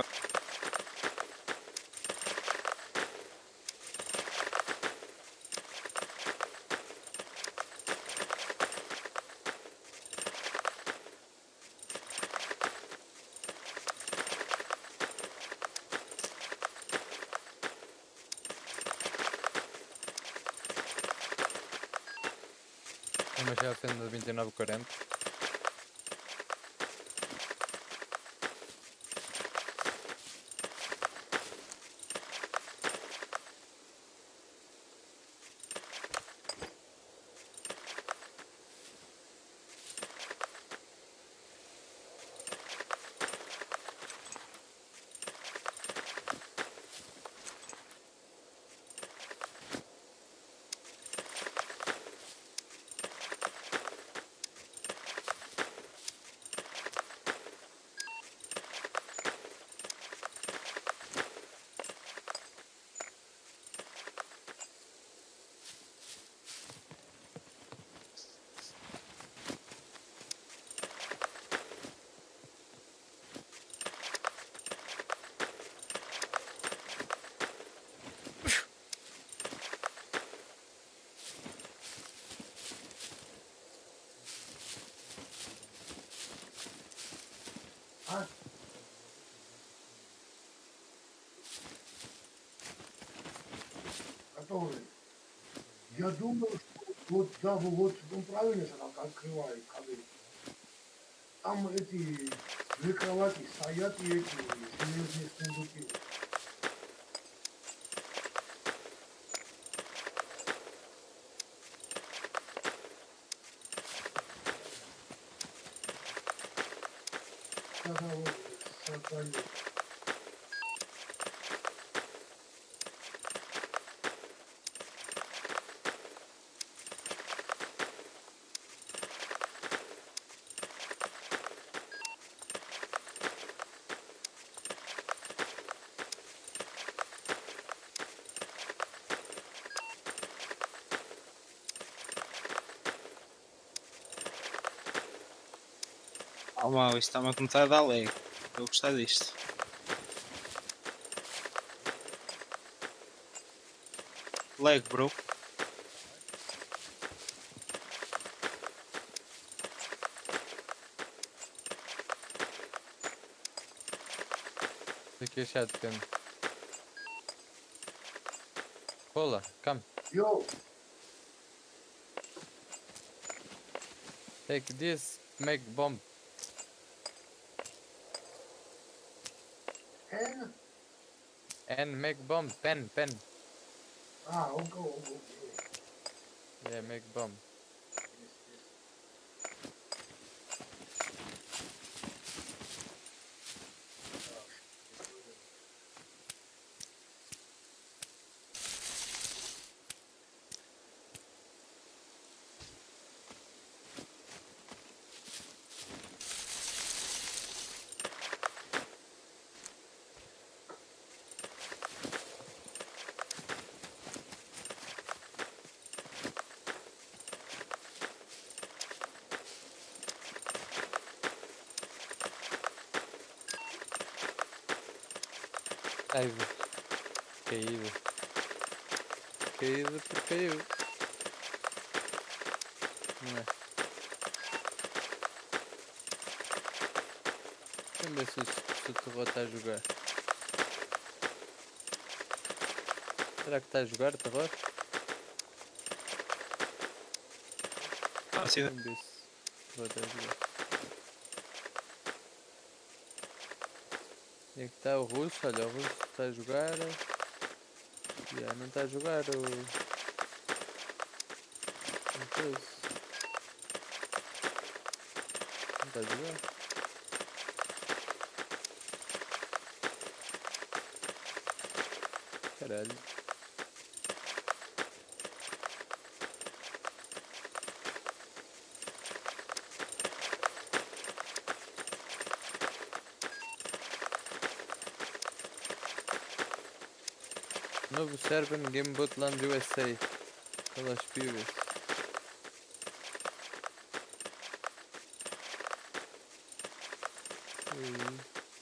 Uma já sendo vinte e nove quarenta. Ah, которые. Я думал, что вот да, вот он правильно сказал, как открывает коды. Там эти две кровати стоят и эти железные сундуки. Когда вот создают. Oh, mal, isto está-me a começar a dar lag. Estou a gostar disto. Lag, bro. Aqui é chato, Ken. Cola, come. Yo, Take this, make bomb. N? And make bomb. Pen, pen. Ah, okay, okay, okay. Yeah, make bomb. Yes, yes. Caído. Caído. Caído por caiu. Não é? Deixa eu ver se, o- se o terror está a jogar. Será que está a jogar o terror? Ah, sim. Vamos ver se o terror está a jogar. E aqui está o russo, olha, o russo está a jogar. Já não está a jogar o. o coisa. Não está a jogar. Caralho. Novo server no Game Botland U S A. Pelas pibas. Ui.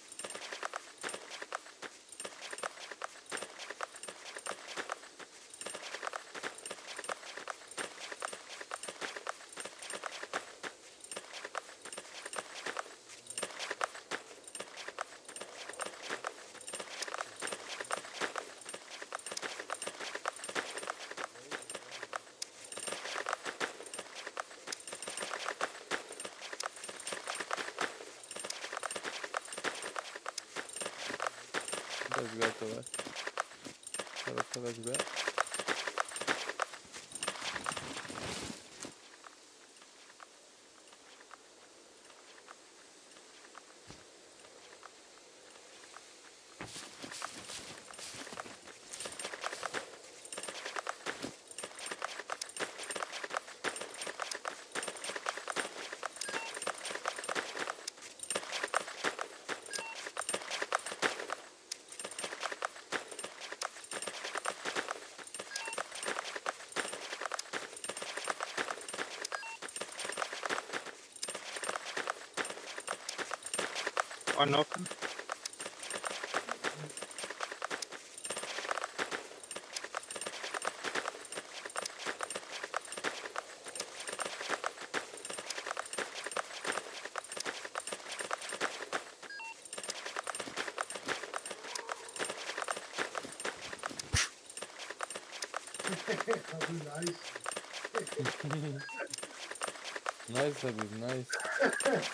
Estava a jogar, estava. Estava, estava a jogar. On open. That'd be nice. Nice, Habib, nice.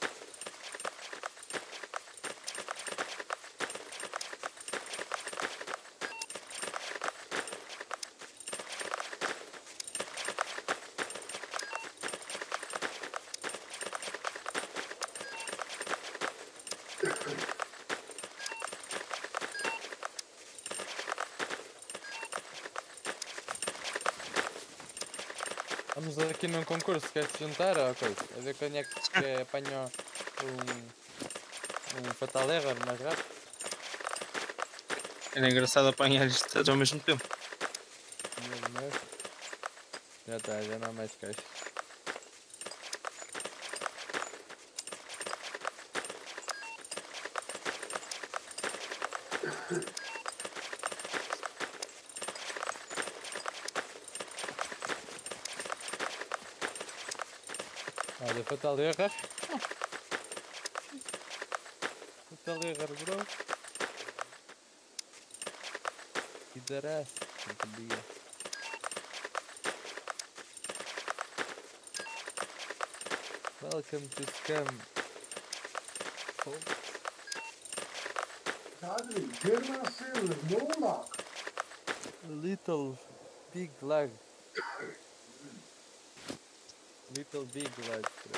Vamos aqui num concurso, queres te juntar ou coisa? A ver quem é que que apanhou um, um fatal error mais rápido. Era engraçado apanhar isto todos ao mesmo tempo. Mas, mas... Já está, já não há mais caixas. Olha, fatal error. Fatal error, bro. Pidaraço, não podia. Welcome to Scam. Folks. Sadly, German sailor, no luck. A little big lag. Little big lag. Bro.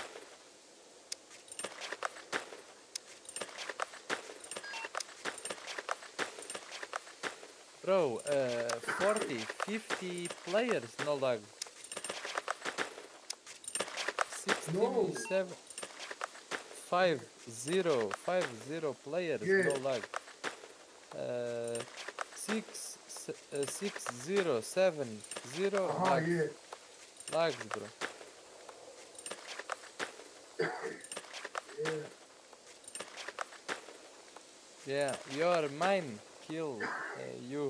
Bro, uh, forty, fifty players, no lag. sixteen, No. seven, five, zero, five, zero players, Yeah. no lag. Uh, six, se- uh, six, zero, seven, zero, Uh-huh, lags. yeah. Lags, bro. Yeah. Yeah, your mine kill uh, you.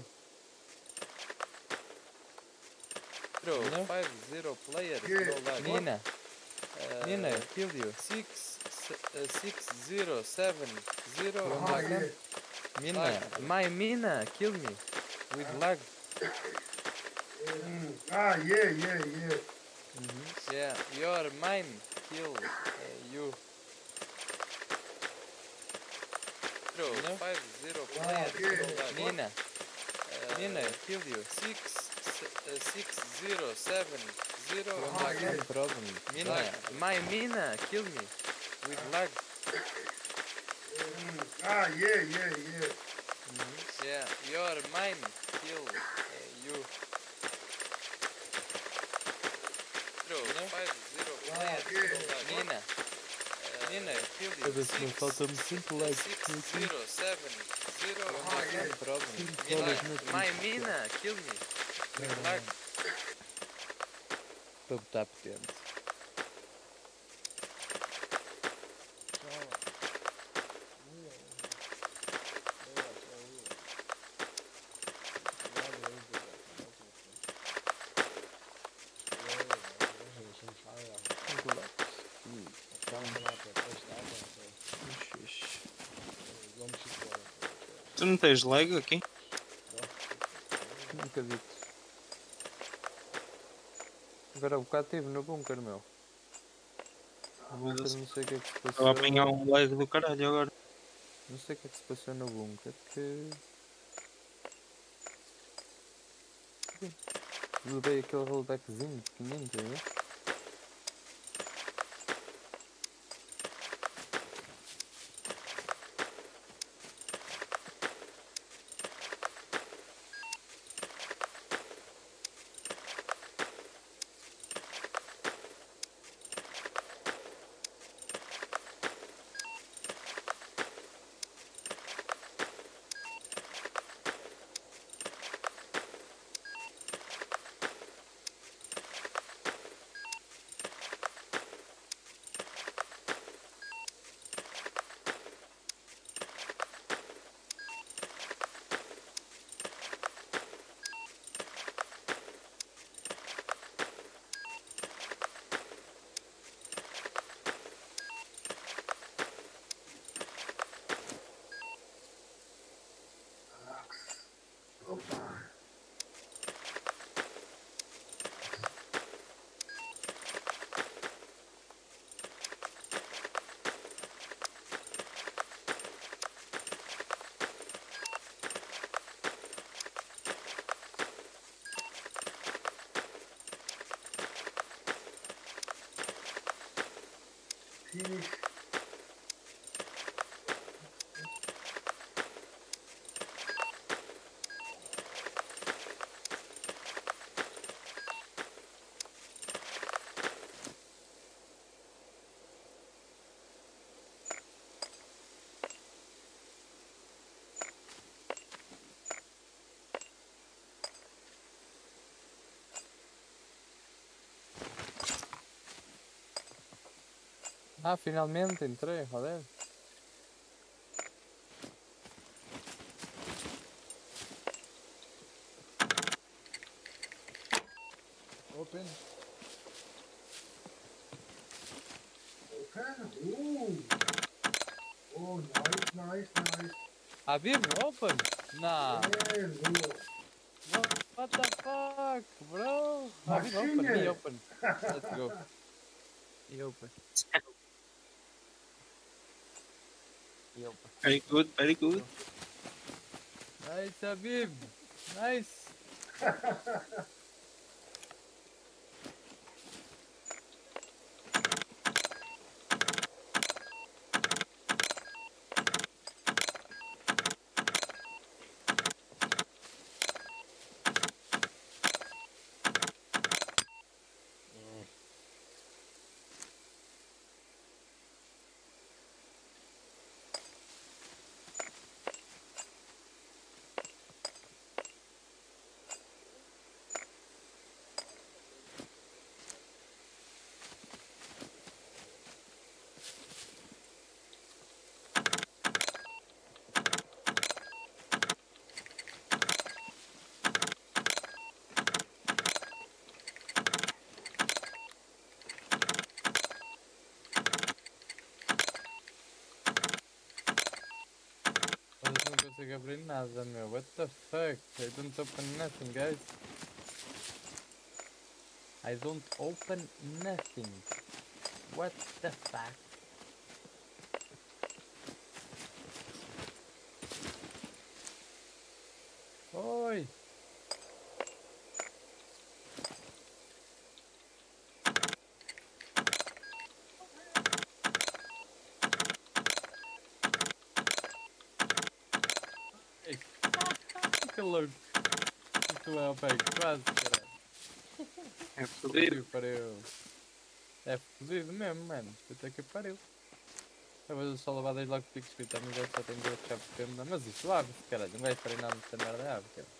Bro, No? five, zero players, Yeah, no lag. what? Nina. Uh, Nina, kill you. Six, se- uh, six, zero, seven, zero, Uh-huh, lag. yeah. Mina, Lag. my Mina, kill me with lag. Mm. Ah, yeah, yeah, yeah. Yeah, your mine kill uh, you. Bro, No? five, zero Ah, players, yeah. no lag. What? Nina, uh, Nina, kill you. Six, se- uh, six, zero, seven, zero, Uh-huh, lag. yeah. Problem. Mina, my Mina, kill me with lag. Mm. Ah, yeah, yeah, yeah. Yeah, your mine kill uh, you. Bro, No? five, zero Ah, players, yeah. no lag. Nina, uh, Nina, kill it. A ver se não Six, falta-me cinco likes six, aqui. zero, seven, zero, Ah, no yeah. problem. Cinco Mina, horas na my Twitch. Mina, kill me. Não, Like, para botar potente. Cinco likes. Hum, fixe. Tu não tens lag aqui? Um bocadito. Agora há bocado estive no bunker, meu. No bunker não sei o que é que se Estava passou. a apanhar um lag do caralho agora. Não sei o que é que se passou no bunker que. Levei aquele rollbackzinho pequenino, tá a ver? Opa. Finish. Ah, finalmente entrei, joder. Open. Open. Ooh. Oh, nice, nice, nice. Habib, open! Nah. Yeah, look. What, what the fuck, bro? Habib, open, Machine. he open. Let's go. He open. He open. Very good, very good. Nice, Habib. Nice. Mas não consigo abrir nada, meu. What the fuck? I don't open nothing, guys. I don't open nothing. What the fuck? Oi! Ei. Que louco! Isto é o pé, quase, caralho. É fodido. Pariu. É fodido mesmo, mano. Puta que pariu. Eu vou só levar dois lockpicks que também já só tenho dois chaves de fenda. Mas isso abre-se, caralho. Não vais treinar nesta merda, abre, cara.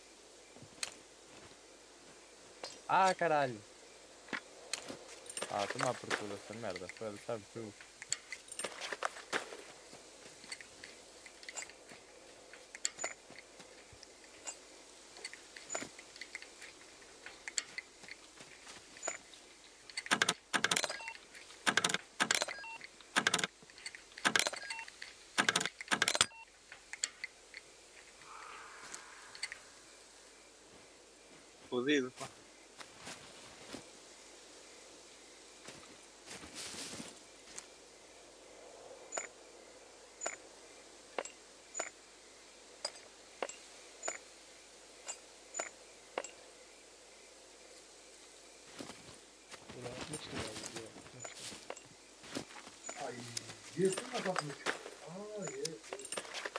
Ah, caralho. Ah, toma por tudo essa merda. Foda-se, sabe tu. Fodido, pá. Yeah, next to that, yeah, next to А, и есть у нас отмычка? А, есть, есть.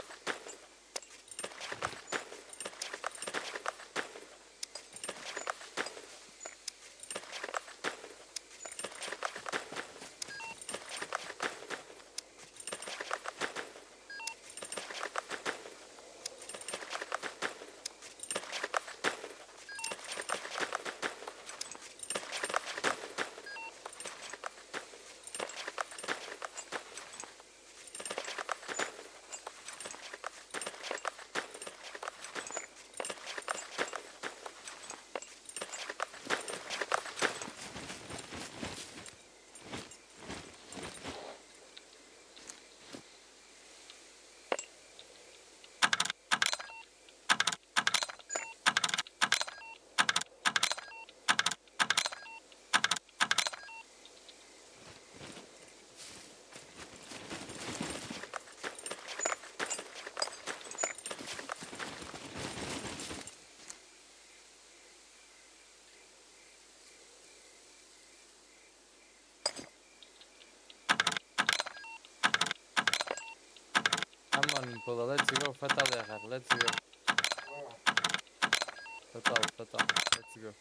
Come on, Pula, let's go. Fatal errar, let's go. А, Fatal, fatal, let's go.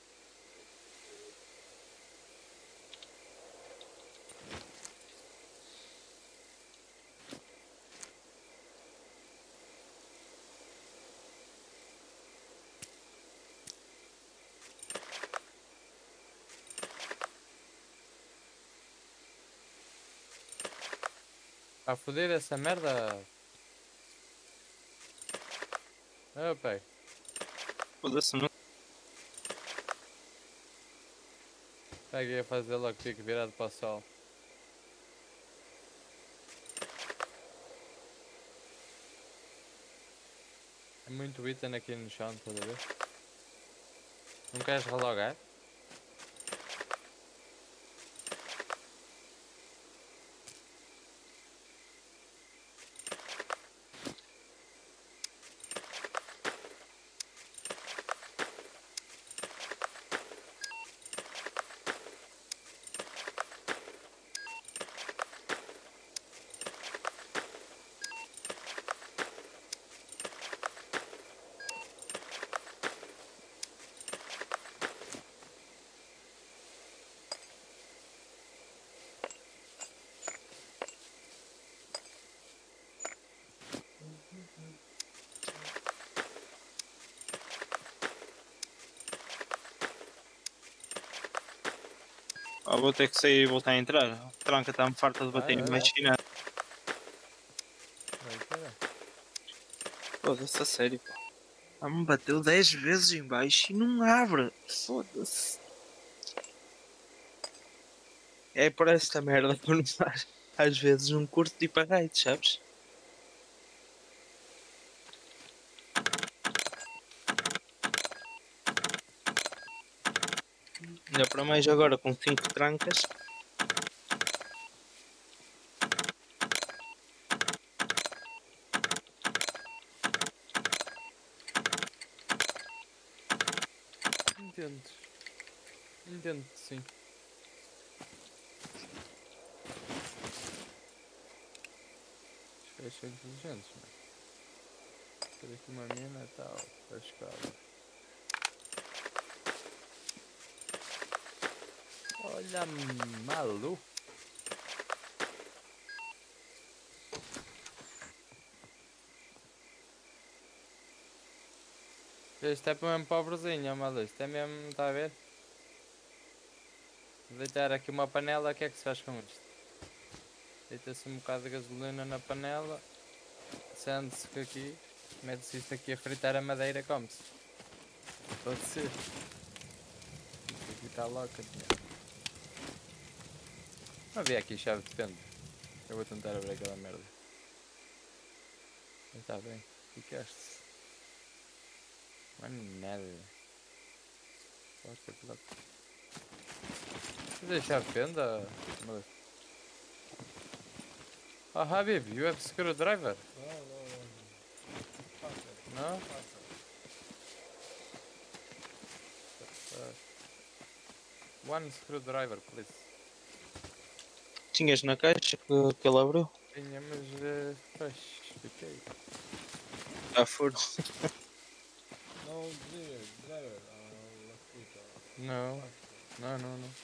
A foder essa merda. Opa. Foda-se, não. Peguei a fazer lockpick virado para o sol. É muito item aqui no chão, estás a ver? Não queres relogar? Ah, vou ter que sair e voltar a entrar. A tranca está-me farta de bater Vai, em vai. máquina. Vai, cara. Foda-se, a sério, pá. Ah, me bateu dez vezes em baixo e não abre. Foda-se. É por esta merda que eu não faço. Às vezes não curto de ir para raid, sabes? Ainda para mais agora com cinco trancas. Entendo. Entendo, sim. Os caras são inteligentes, mano. Ter aqui uma mina e tal, para escada. Olha, maluco. Isto é para mesmo pobrezinho, maluco. Isto é mesmo, está a ver? Vou deitar aqui uma panela, o que é que se faz com isto? Deita-se um bocado de gasolina na panela, acende-se aqui, mete-se isto aqui a fritar a madeira, come-se. Pode ser. Isto aqui está louca. Não havia aqui chave de fenda. Eu vou tentar abrir aquela merda. Mas está bem, ficaste-se. Não é nada. Posta pela... Tens a chave de fenda? Maluco? Oh Habib, you have screwdriver? No, no, no. Faster, No? faster. Uh, one screwdriver, please. Tinhas na caixa que, que ele abriu? Tinha, mas uh, pois, fiquei. Já foram. No, driver, driver. Uh, let's put uh, Não, faster. não, não, não.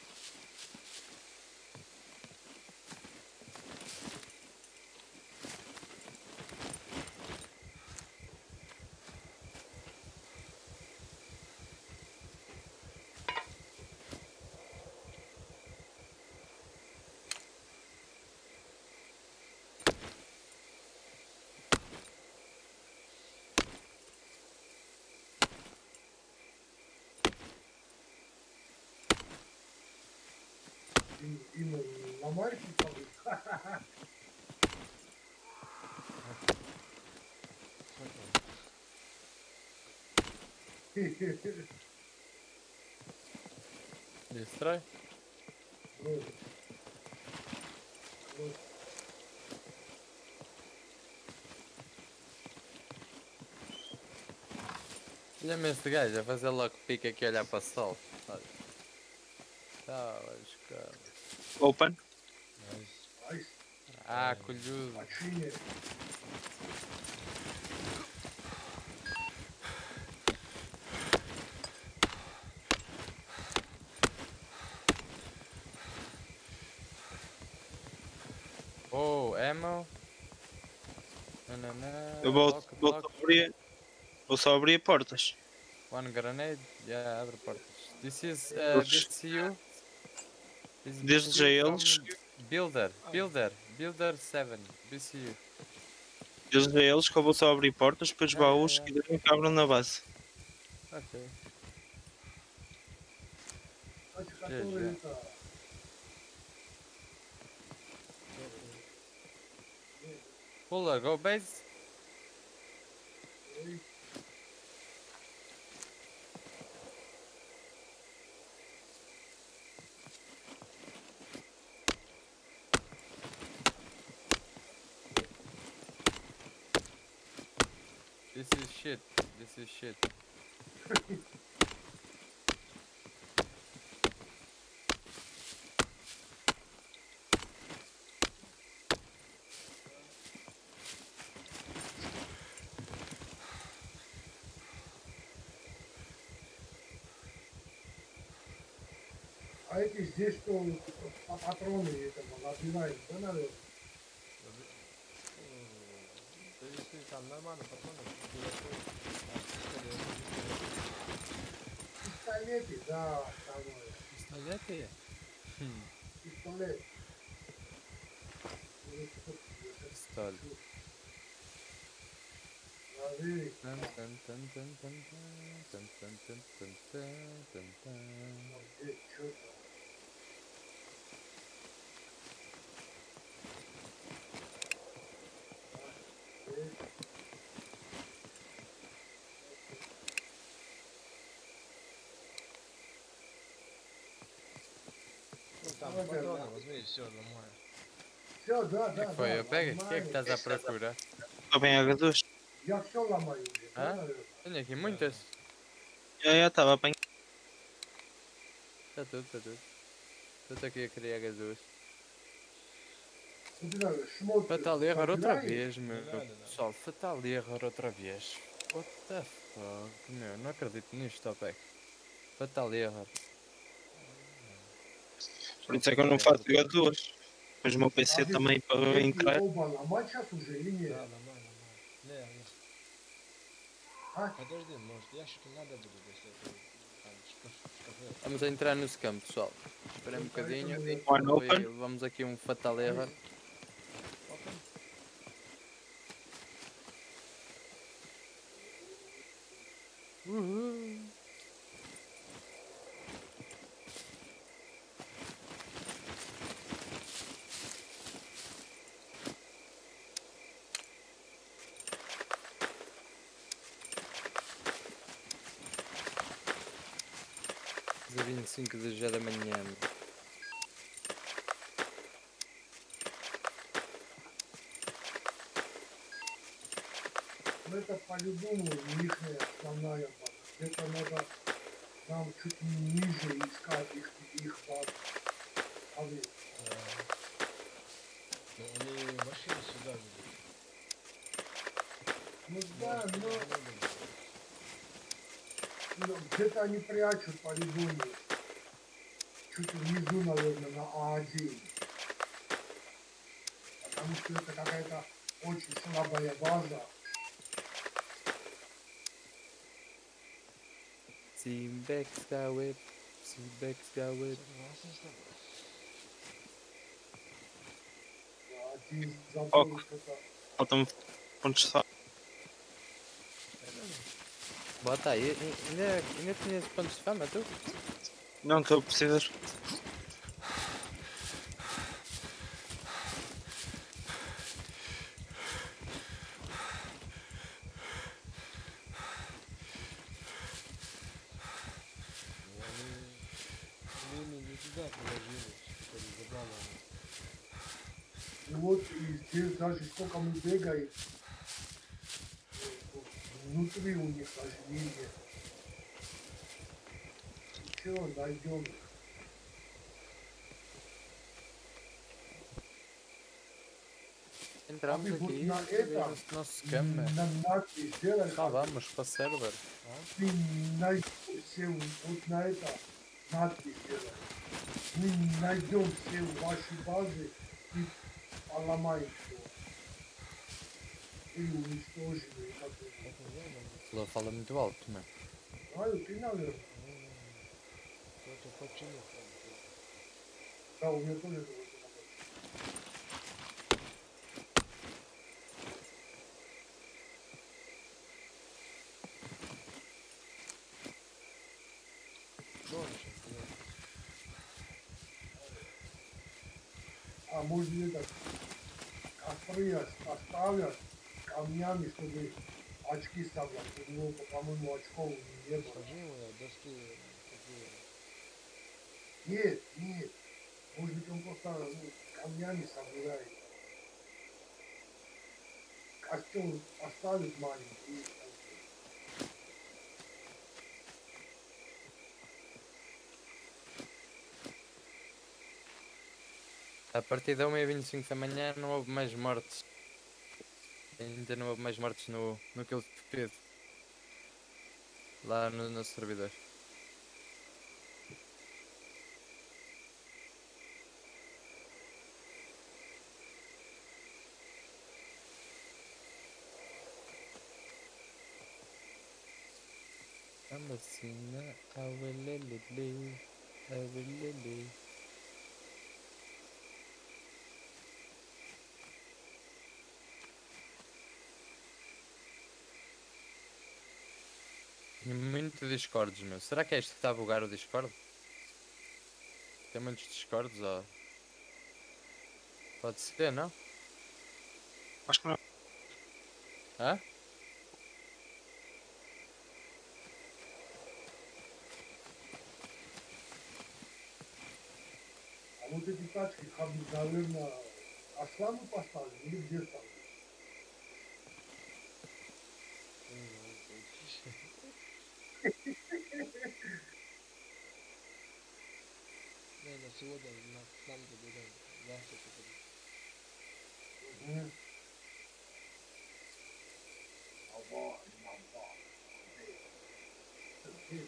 E, e no, na marca, talvez. Distrai? Olha-me este gajo a fazer logo pique aqui a olhar para o sol. Olha. Tá, olha, cara. Open. Nice. Nice. Ah, colhudo. Baixinha. Oh, ammo. Nanana, Eu vou, lock, vou, lock. só abrir, vou só abrir portas. One grenade. Yeah, abre portas. This is, uh, this is you. This Desde is já you eles, from Builder, Builder, Builder seven. B C U. desde eles que eu vou só abrir portas, depois Yeah, yeah, baús yeah. que quiserem que abram na base. Ok. Vai ficar Já, já. torreta. Puller, go base. This is shit. This is shit. А эти здесь что, по- патроны это набивают, да, наверное? То есть ты там нормально патроны. Пистолеты, да, второе. Пистолеты? Хм. Пистолет. Пистолет. Проверить. Тан тан тан тан тан тан тан тан тан тан тан тан. Здесь что-то. Ну там Ну, это патроны, да. возьми, все, нормально. Все, да, O que да, é que foi? да, Eu pego? O que é que нормально. estás à procura? Só bem H dois. Я все ломаю уже, да, А? наверное? Tenho aqui muitas. Já, já estava a apanhar. Está tudo, está tudo. Estou aqui a criar as duas. Вот это шмот. Fatal error outra подбираешь? vez, meu Não, não, não. pessoal. Fatal error outra vez. What the fuck? Meu, não acredito nisto, OPEC. Fatal error. Por isso é que eu não faço H dois. Depois o meu P C А também ведь para эти entrar. оба ломать сейчас уже или нет? Да, нормально, нормально. Не, не. Ага. Подожди, может, ящики надо будет, если ты там в шкаф, в шкафе. Vamos a entrar no scam, pessoal. Esperem um bocadinho. One Foi- open. Levamos aqui um fatal erro. Open? Uhul. vinte e cinco de já da manhã. Ну это по-любому их основная база. Где-то надо нам чуть ниже искать их, их базу. А вы, Да. Ну, они машины сюда ведут. ну да, Может, но, туда надо будет. но где-то они прячут по-любому. Чуть внизу, наверное, на А один. Потому что это какая-то очень слабая база. Simbex got whip. Simbex got whip. Согласен с тобой. Один забыл Ок. что-то. Faltam pontos de sal. Bota aí. e- Ainda, ainda tinhas pontos de fama, tu? Não estou a precisar. Ну, они время не туда положили, чтобы забрали они. И вот и здесь даже сколько мы бегаем, внутри у них даже видно. Ничего, найдем их. Entramos Amigo, aqui na- e eita. vemos o nosso scam. né? На надпись сделай, Então vamos para server. ты найдешь все вот на это надпись сделай. Мы найдем все ваши базы и поломаем все. Или уничтожим, или как это. Это я могу. Ela fala muito alto, não é? Знаю, ты, наверное. Кто-то починил. Да, у меня тоже это. Что он сейчас делает? А может это костры оставят камнями, чтобы очки собрать. У него, по-моему, очков не было. Скажи ему, я доски такие. Нет, нет. Может быть, он просто ну, камнями собирает. Костер поставит маленький. и всё. A partir da uma e vinte e cinco da manhã não houve mais mortes. Ainda não houve mais mortes no, no Kill Feed. Lá no nosso servidor. A vacina, awelelele, awelele. Tenho muito Discords, meu. Será que é este que está a bugar o Discord? Tem muitos Discords, ou... Pode ser, não? Acho que não. Hã? А вот эти тачки, Хабиб, наверное, Аслану поставили или где ставили? Наверное, сегодня на, нам заберем. Завтра заберем. Мгм. Давай, давай. Терпи.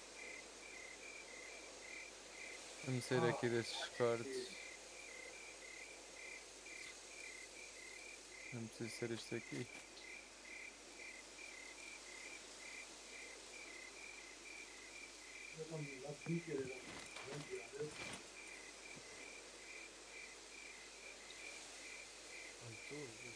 Vamos sair aqui desses Discords. não preciso ser isto aqui. Já estamos lá, sim, querida. Vamos ver. Ai, tudo.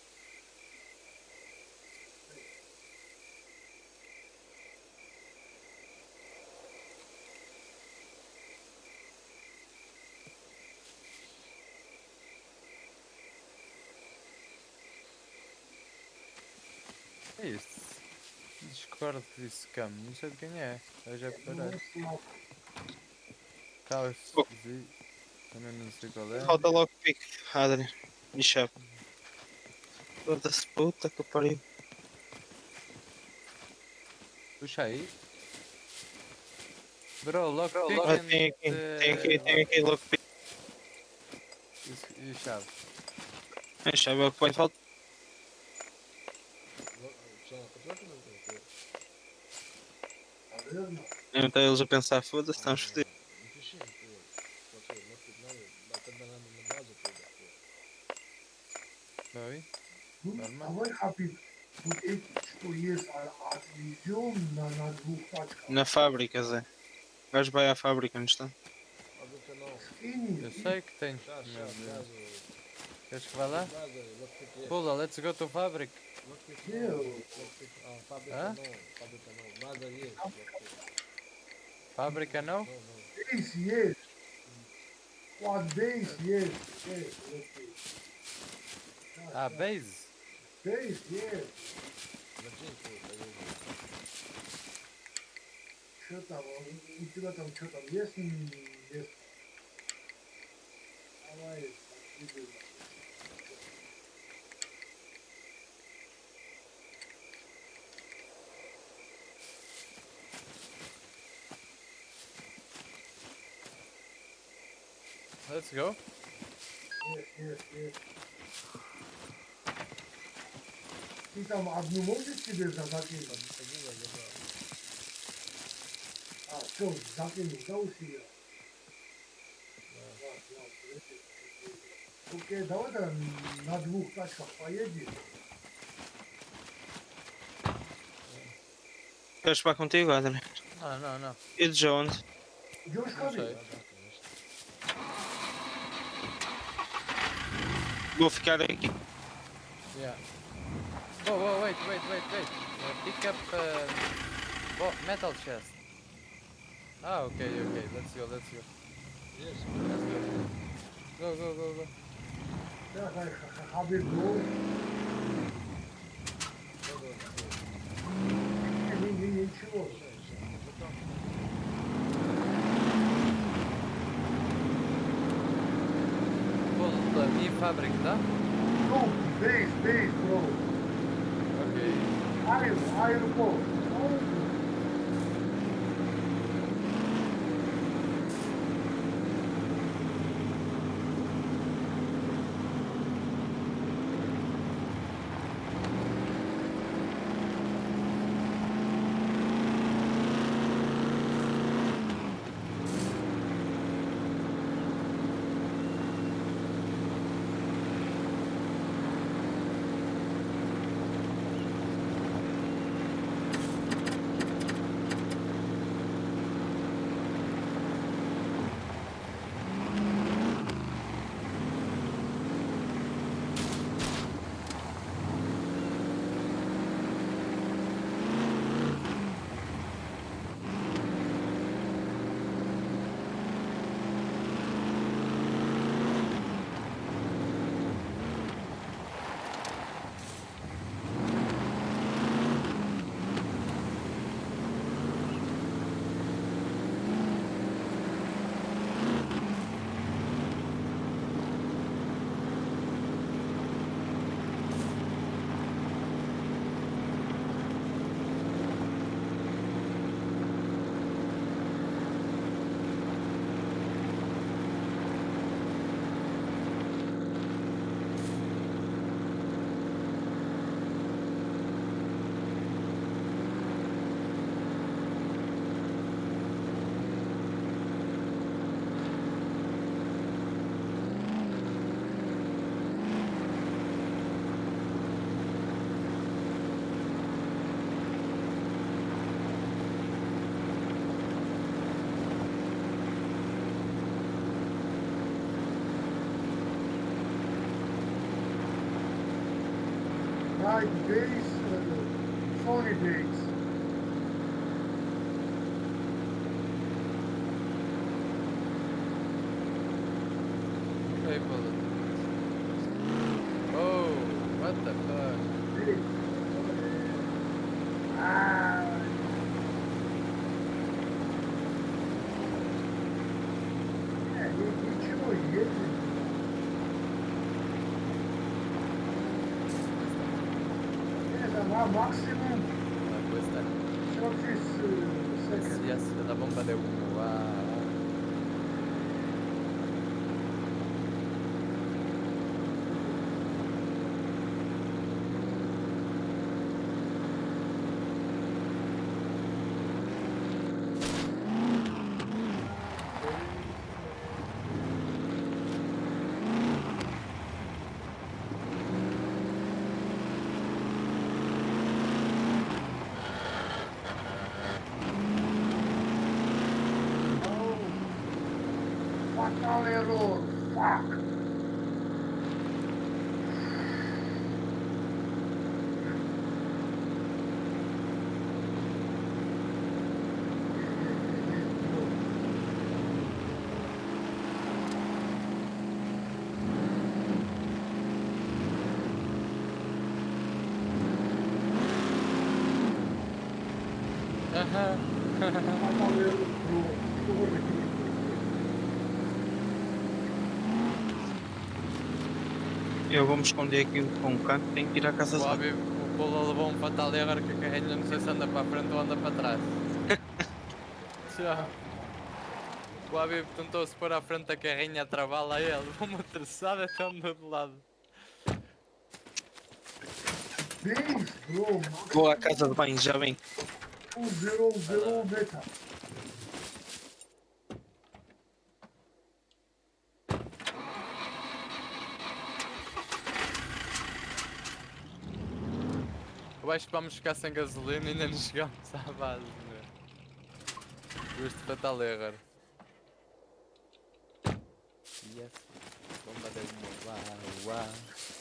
É isto. Discord disse Cam, não sei de quem é. Eu já parei. Caos Oh. Z. Também não sei qual é. Falta lockpick, Adrian. E chave. Foda-se, puta que pariu. Puxa aí. Bro, lockpick Ah, and... tem aqui, tem aqui, tem aqui lockpick. E, e chave. A chave é o que vai faltar. Já, já que não tem que. Tá vendo? Então eles a pensar, foda-se, estamos fodidos. Не пиши, вот, смотри, может быть надо, да, тогда надо на базу туда. Oi? Ну, Нормально. давай, Хабиб, вот эти, что есть, а- отвезем на, на двух тачках. Na fábrica, Zé. O gajo vai à fábrica, não está? Фабрика новая. Скинь, Eu sei que tem. Сейчас, Meu сейчас, Deus. базу. Queres que vá lá? База, локпик есть. Pula, let's go to fabric. Локпик Где? новый, локпик, а, фабрика А? новая, фабрика новая. База есть, локпик. Fábrica não? Ну, ну. base есть. Quad base есть. Есть, окей. Так, Ah, так. base? Base есть. Зачем ты поедешь? Что там, у тебя там что там есть? М, есть. Давай, пошли. Let's go. Есть, есть, есть. Ты там одну можешь себе за- закинуть? Подходи, я забрал. А, все, закинул, да, у себя? Да. Да, да, подожди. Окей, давай тогда на двух тачках поедем. Queres falar contigo, Adrian? Não, não, não. E de onde? Идешь, Não sei. Хабиб? Да, да, конечно. Vou ficar aqui. Yeah. Whoa, whoa, wait, wait, wait, wait. Uh, pick up uh, oh, metal chest. Ah, okay, okay. Let's go, let's go. Есть. Let's go. Go, go, go, go. Да, да, Х- Х- Хабиб, ну, Что было такое? не- не- не- ничего. Pull uh, me fabric, да? Ну, base, base, bro. Okay. Iron, iron ball. like base, uh, Sony base. People. Oh, what the fuck? Base. Ah. É, nичего едет. Это на максимум Ah, questa thirty seconds. yes, la bomba de humo. Wow. Oh, fatal error. Fuck. Aham. Fatal error, bro. Eu vou me esconder aqui com um canto, tenho que ir à casa O de banho. Habib, o Polo levou um fatal erro que a carrinha não sei se anda para a frente ou anda para trás. Tchau. O Habib tentou se pôr à frente da carrinha a travá-la a ele. Uma terçada até andou de lado. Base, bro. Vou à casa de banho, já vem. Zero, zero meta. Eu acho que vamos ficar sem gasolina e ainda não chegamos à base, meu. Este fatal erro. Yes. Bomba de humo. Uau, uau.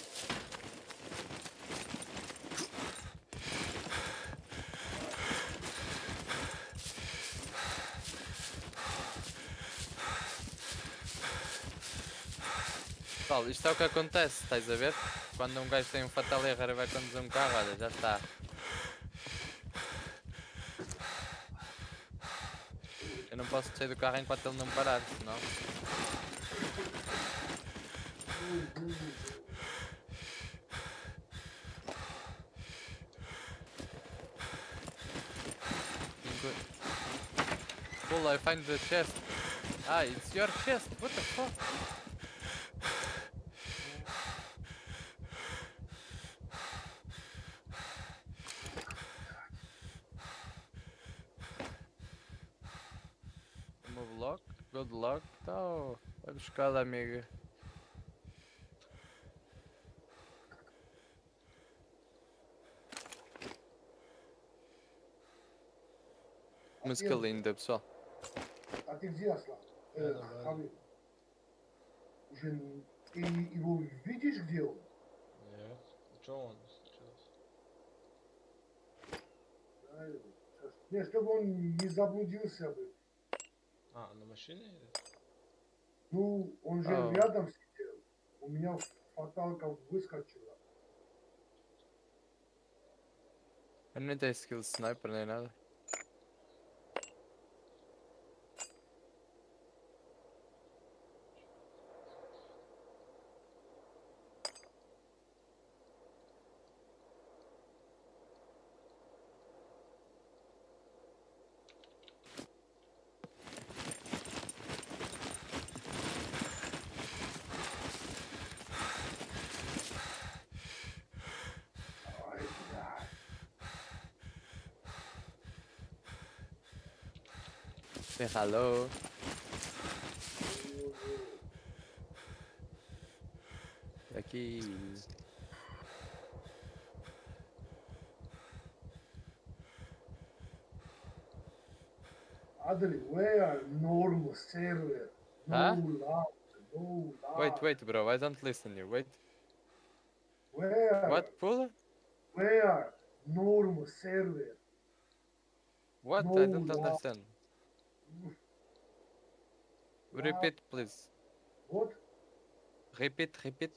Pessoal, isto é o que acontece, estás a ver? Quando um gajo tem um fatal erro e vai conduzir um carro, olha, já está. Eu não posso sair do carro enquanto ele não parar, senão... Pull, I find the chest. Ah, it's your chest, what the fuck? Move lock, good luck, então vai buscar lá, amiga. Música linda, pessoal. А ты где, Аслан? Э, Да, да. Хабиб. Уже ты его видишь, где он? Нет. Что он сейчас? Да, его. Сейчас. Не, чтобы он не заблудился бы. А, на машине едет? Ну, он же А. рядом сидел. У меня фаталка выскочила. Eu nem tenho skill de sniper nem nada. Ai, блядь. Say hello. Aqui. Adri, where normal server? No Huh? lag, no lag. Wait, wait, bro. I don't listen you. Wait. Where? What? Pull? Where? Normal server. What? No, I don't wow. understand. Wow. Repeat, please. What? Repeat, repeat.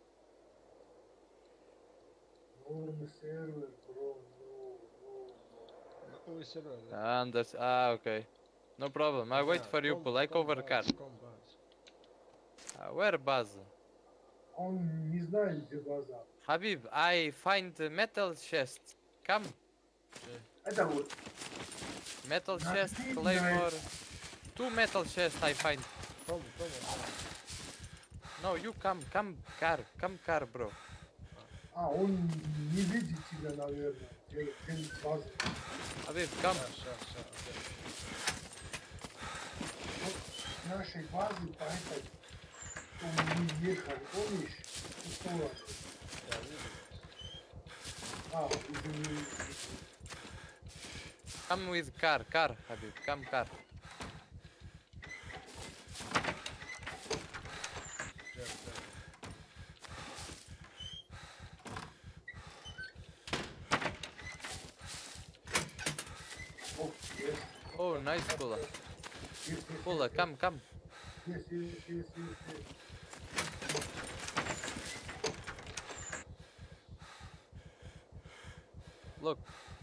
Normal server, bro. No, no, no. Ой, серьезно. Ah, unders- ah, okay. No problem. I wait for you, Come, pull. I come cover car. buzz, come buzz. Uh, where Buzz? Он не знает, где база. Habib, I find the metal chest. Come. Это вот. Metal Нашли, chest, знаешь. claymore. Two metal chests I find. Come, come. No, you come, come car, come car, bro. А, он не видит тебя, наверное. Где, где база. Habib, come. Сейчас, сейчас, сейчас. Вот с нашей базы по этой, что мы ехали, помнишь? В ту сторону. Я вижу. А, извини. Come with car, car, Habib, come car. Джек, Джек. О, yes. Oh, nice, Pula. Yes, yes, Pula, yes, come, come. Yes, yes, yes, yes, yes. Look.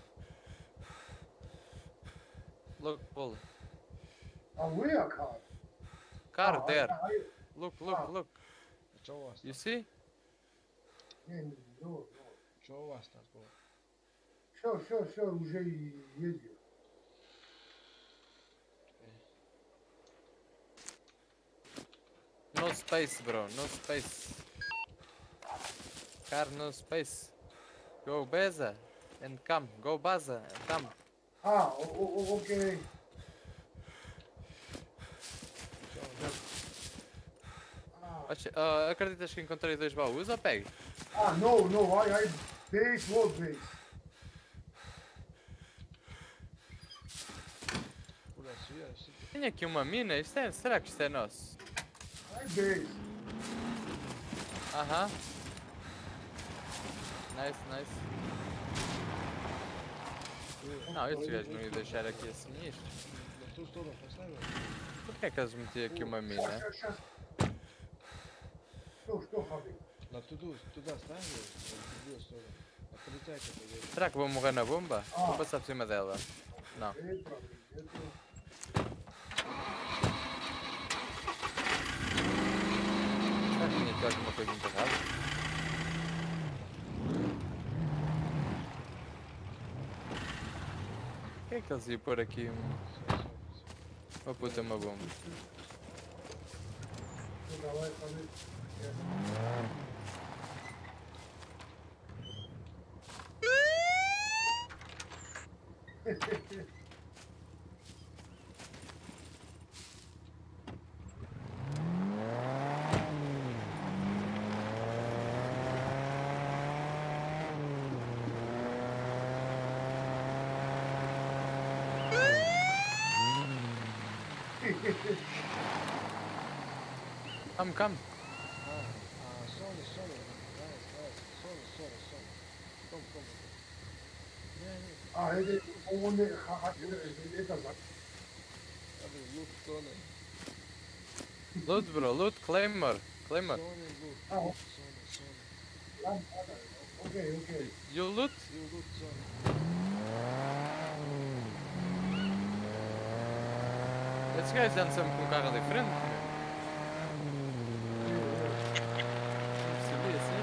Look, Pula. А where car? Car А, there. а, а, Look, look, Ah. look. Что у вас You там? see? Не, не, no, no. Что у вас там было? Все, все, все, уже и едем. No space, bro, no space. Car, no space. Go Beza and come. Go Baza and come. А, о- о- о- окей. А, Acho- ah, acreditas que encontrei dois baús ou pego? ah, no, no, ai, ai, base, what base? Por assim, assim. Tenho aqui uma mina, isto é, será que isto é nosso? Ai, base. Aham. Nice, nice. Não, estes gajos não iam deixar aqui assim isto. На ту сторону поставил? Porquê é que eles metiam aqui uma mina? Сейчас, сейчас. Что, что, Хабиб? На туда, туда ставил, на другую сторону. А полетайте поедем. Será que vou morrer na bomba? Ah. Vou passar por cima dela. Não. Э, проблем нету. Será que tinha aqui alguma coisa muito errada? Por que é que eles iam pôr aqui um... uma puta uma bomba? Ну, давай, Хабиб. Come, come. А, а, соли, соли. Найс, найс. Соли, соли, соли. Ком, ком. Не, не. А, это, он, э, ха- ха- это, это, за- Я бы лук, соли. Loot, bro, loot, claymore. Claymore. Соли, лук. А, о- Соли, соли. ладно, ладно. Окей, окей. You loot? И лук, соли. Esses gajos andam sempre com um carro diferente. meu. Não percebi assim.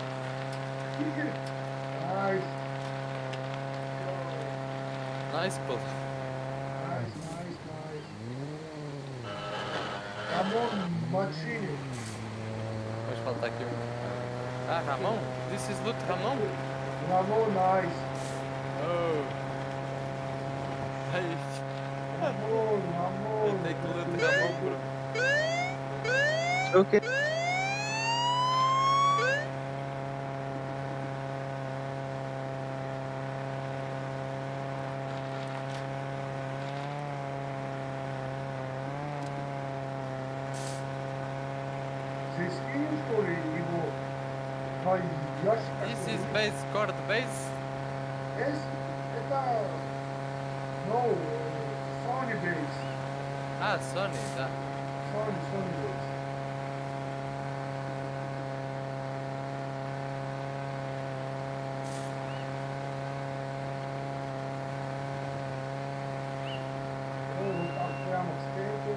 Nice. Nice, pô. Nice, nice, nice. Ramon, машине. Mas falta aqui um. Ah, Ramon? This is loot, Ramon? Ramon, nice. Oh. Ai, Ramon, Ramon. eu tenho que loot Ramon, bro. Ok. Ты скинешь, что ли, его твои Yoshi This is Kakuri. base, court base. Es, это, no, Sony Base. Ah, Sony, да. Sony, Sony Base. Ну, вот так прямо к стенке.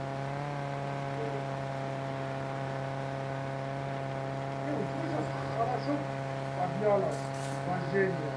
Ну, слышишь, хорошо поднялось вождение.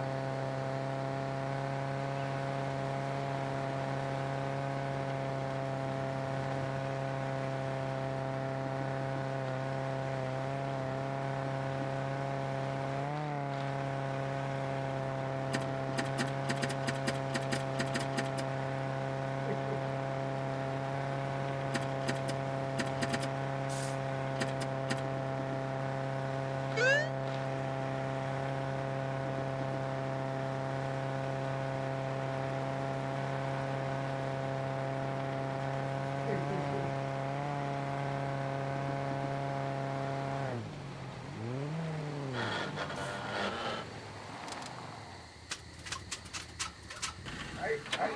Ай, ай, ай.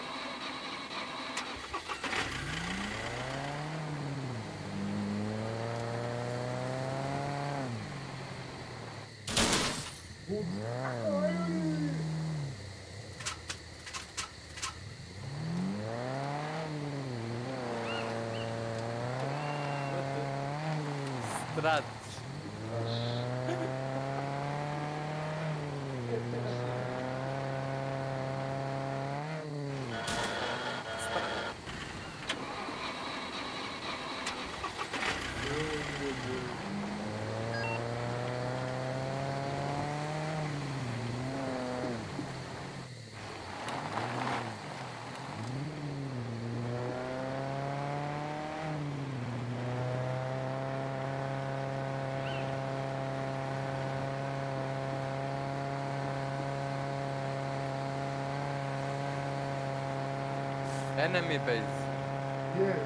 Вот. Ай. Strats. Enemy base. Yes.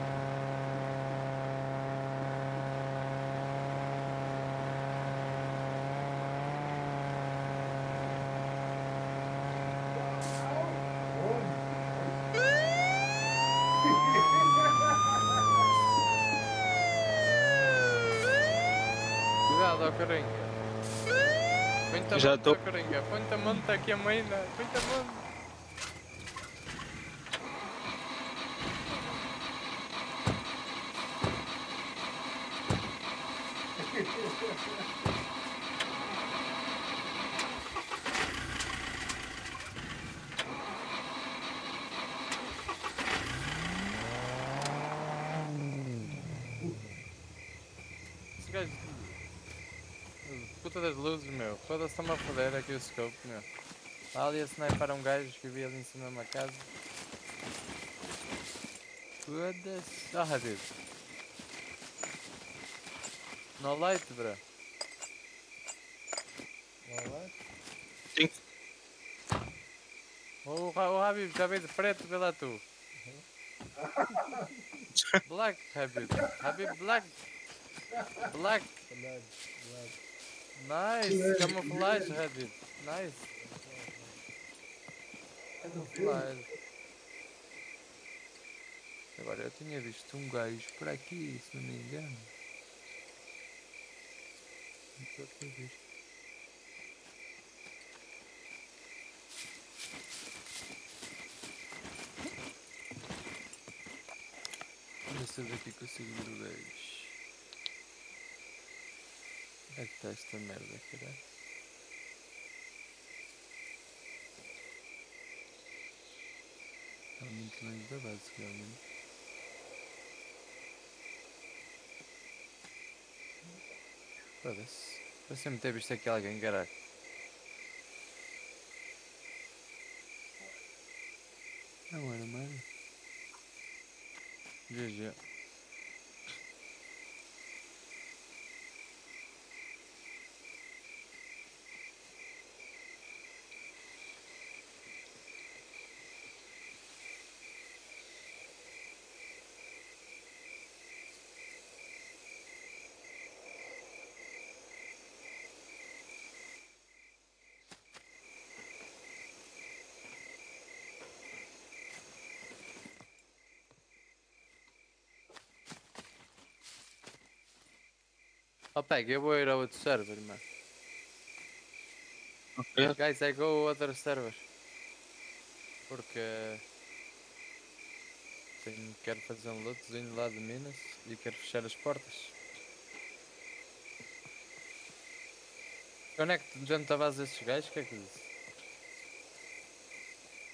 Cuidado, ó, Coringa. Põe-te a Já monte, tô. ó, Coringa. Põe-te a monte aqui a mina. Põe-te a monte. Esse gajo... Puta das luzes, meu. Foda-se, está-me a foder aqui o scope, meu. Está ali a sniper um gajo que eu vi ali em cima de uma casa. Foda-se. Ah, Habib. No light, bro. Alright. Tem que- O, Ra- o Habib já veio de preto, vê lá tu. Black, Habib. Habib, black. Black. Blood, blood. Nice. Camuflagem, Habib. Nice. Camuflagem. Agora, eu tinha visto um gajo por aqui, se não me engano. Nunca tinha visto. Deixa eu ver aqui consigo ver o gajo. Onde é que está esta merda, caralho? Está muito longe da base, realmente. Foda-se. Parece-me ter visto aqui alguém, caralho. Não era, mano. G G. Oh, pega, eu vou ir a outro server, mano. Ok. Guys, I go other server. Porque tenho, quero fazer um lootzinho lá de Minas e quero fechar as portas. Onde é que tu já não estavas esses gajos? O que é que diz?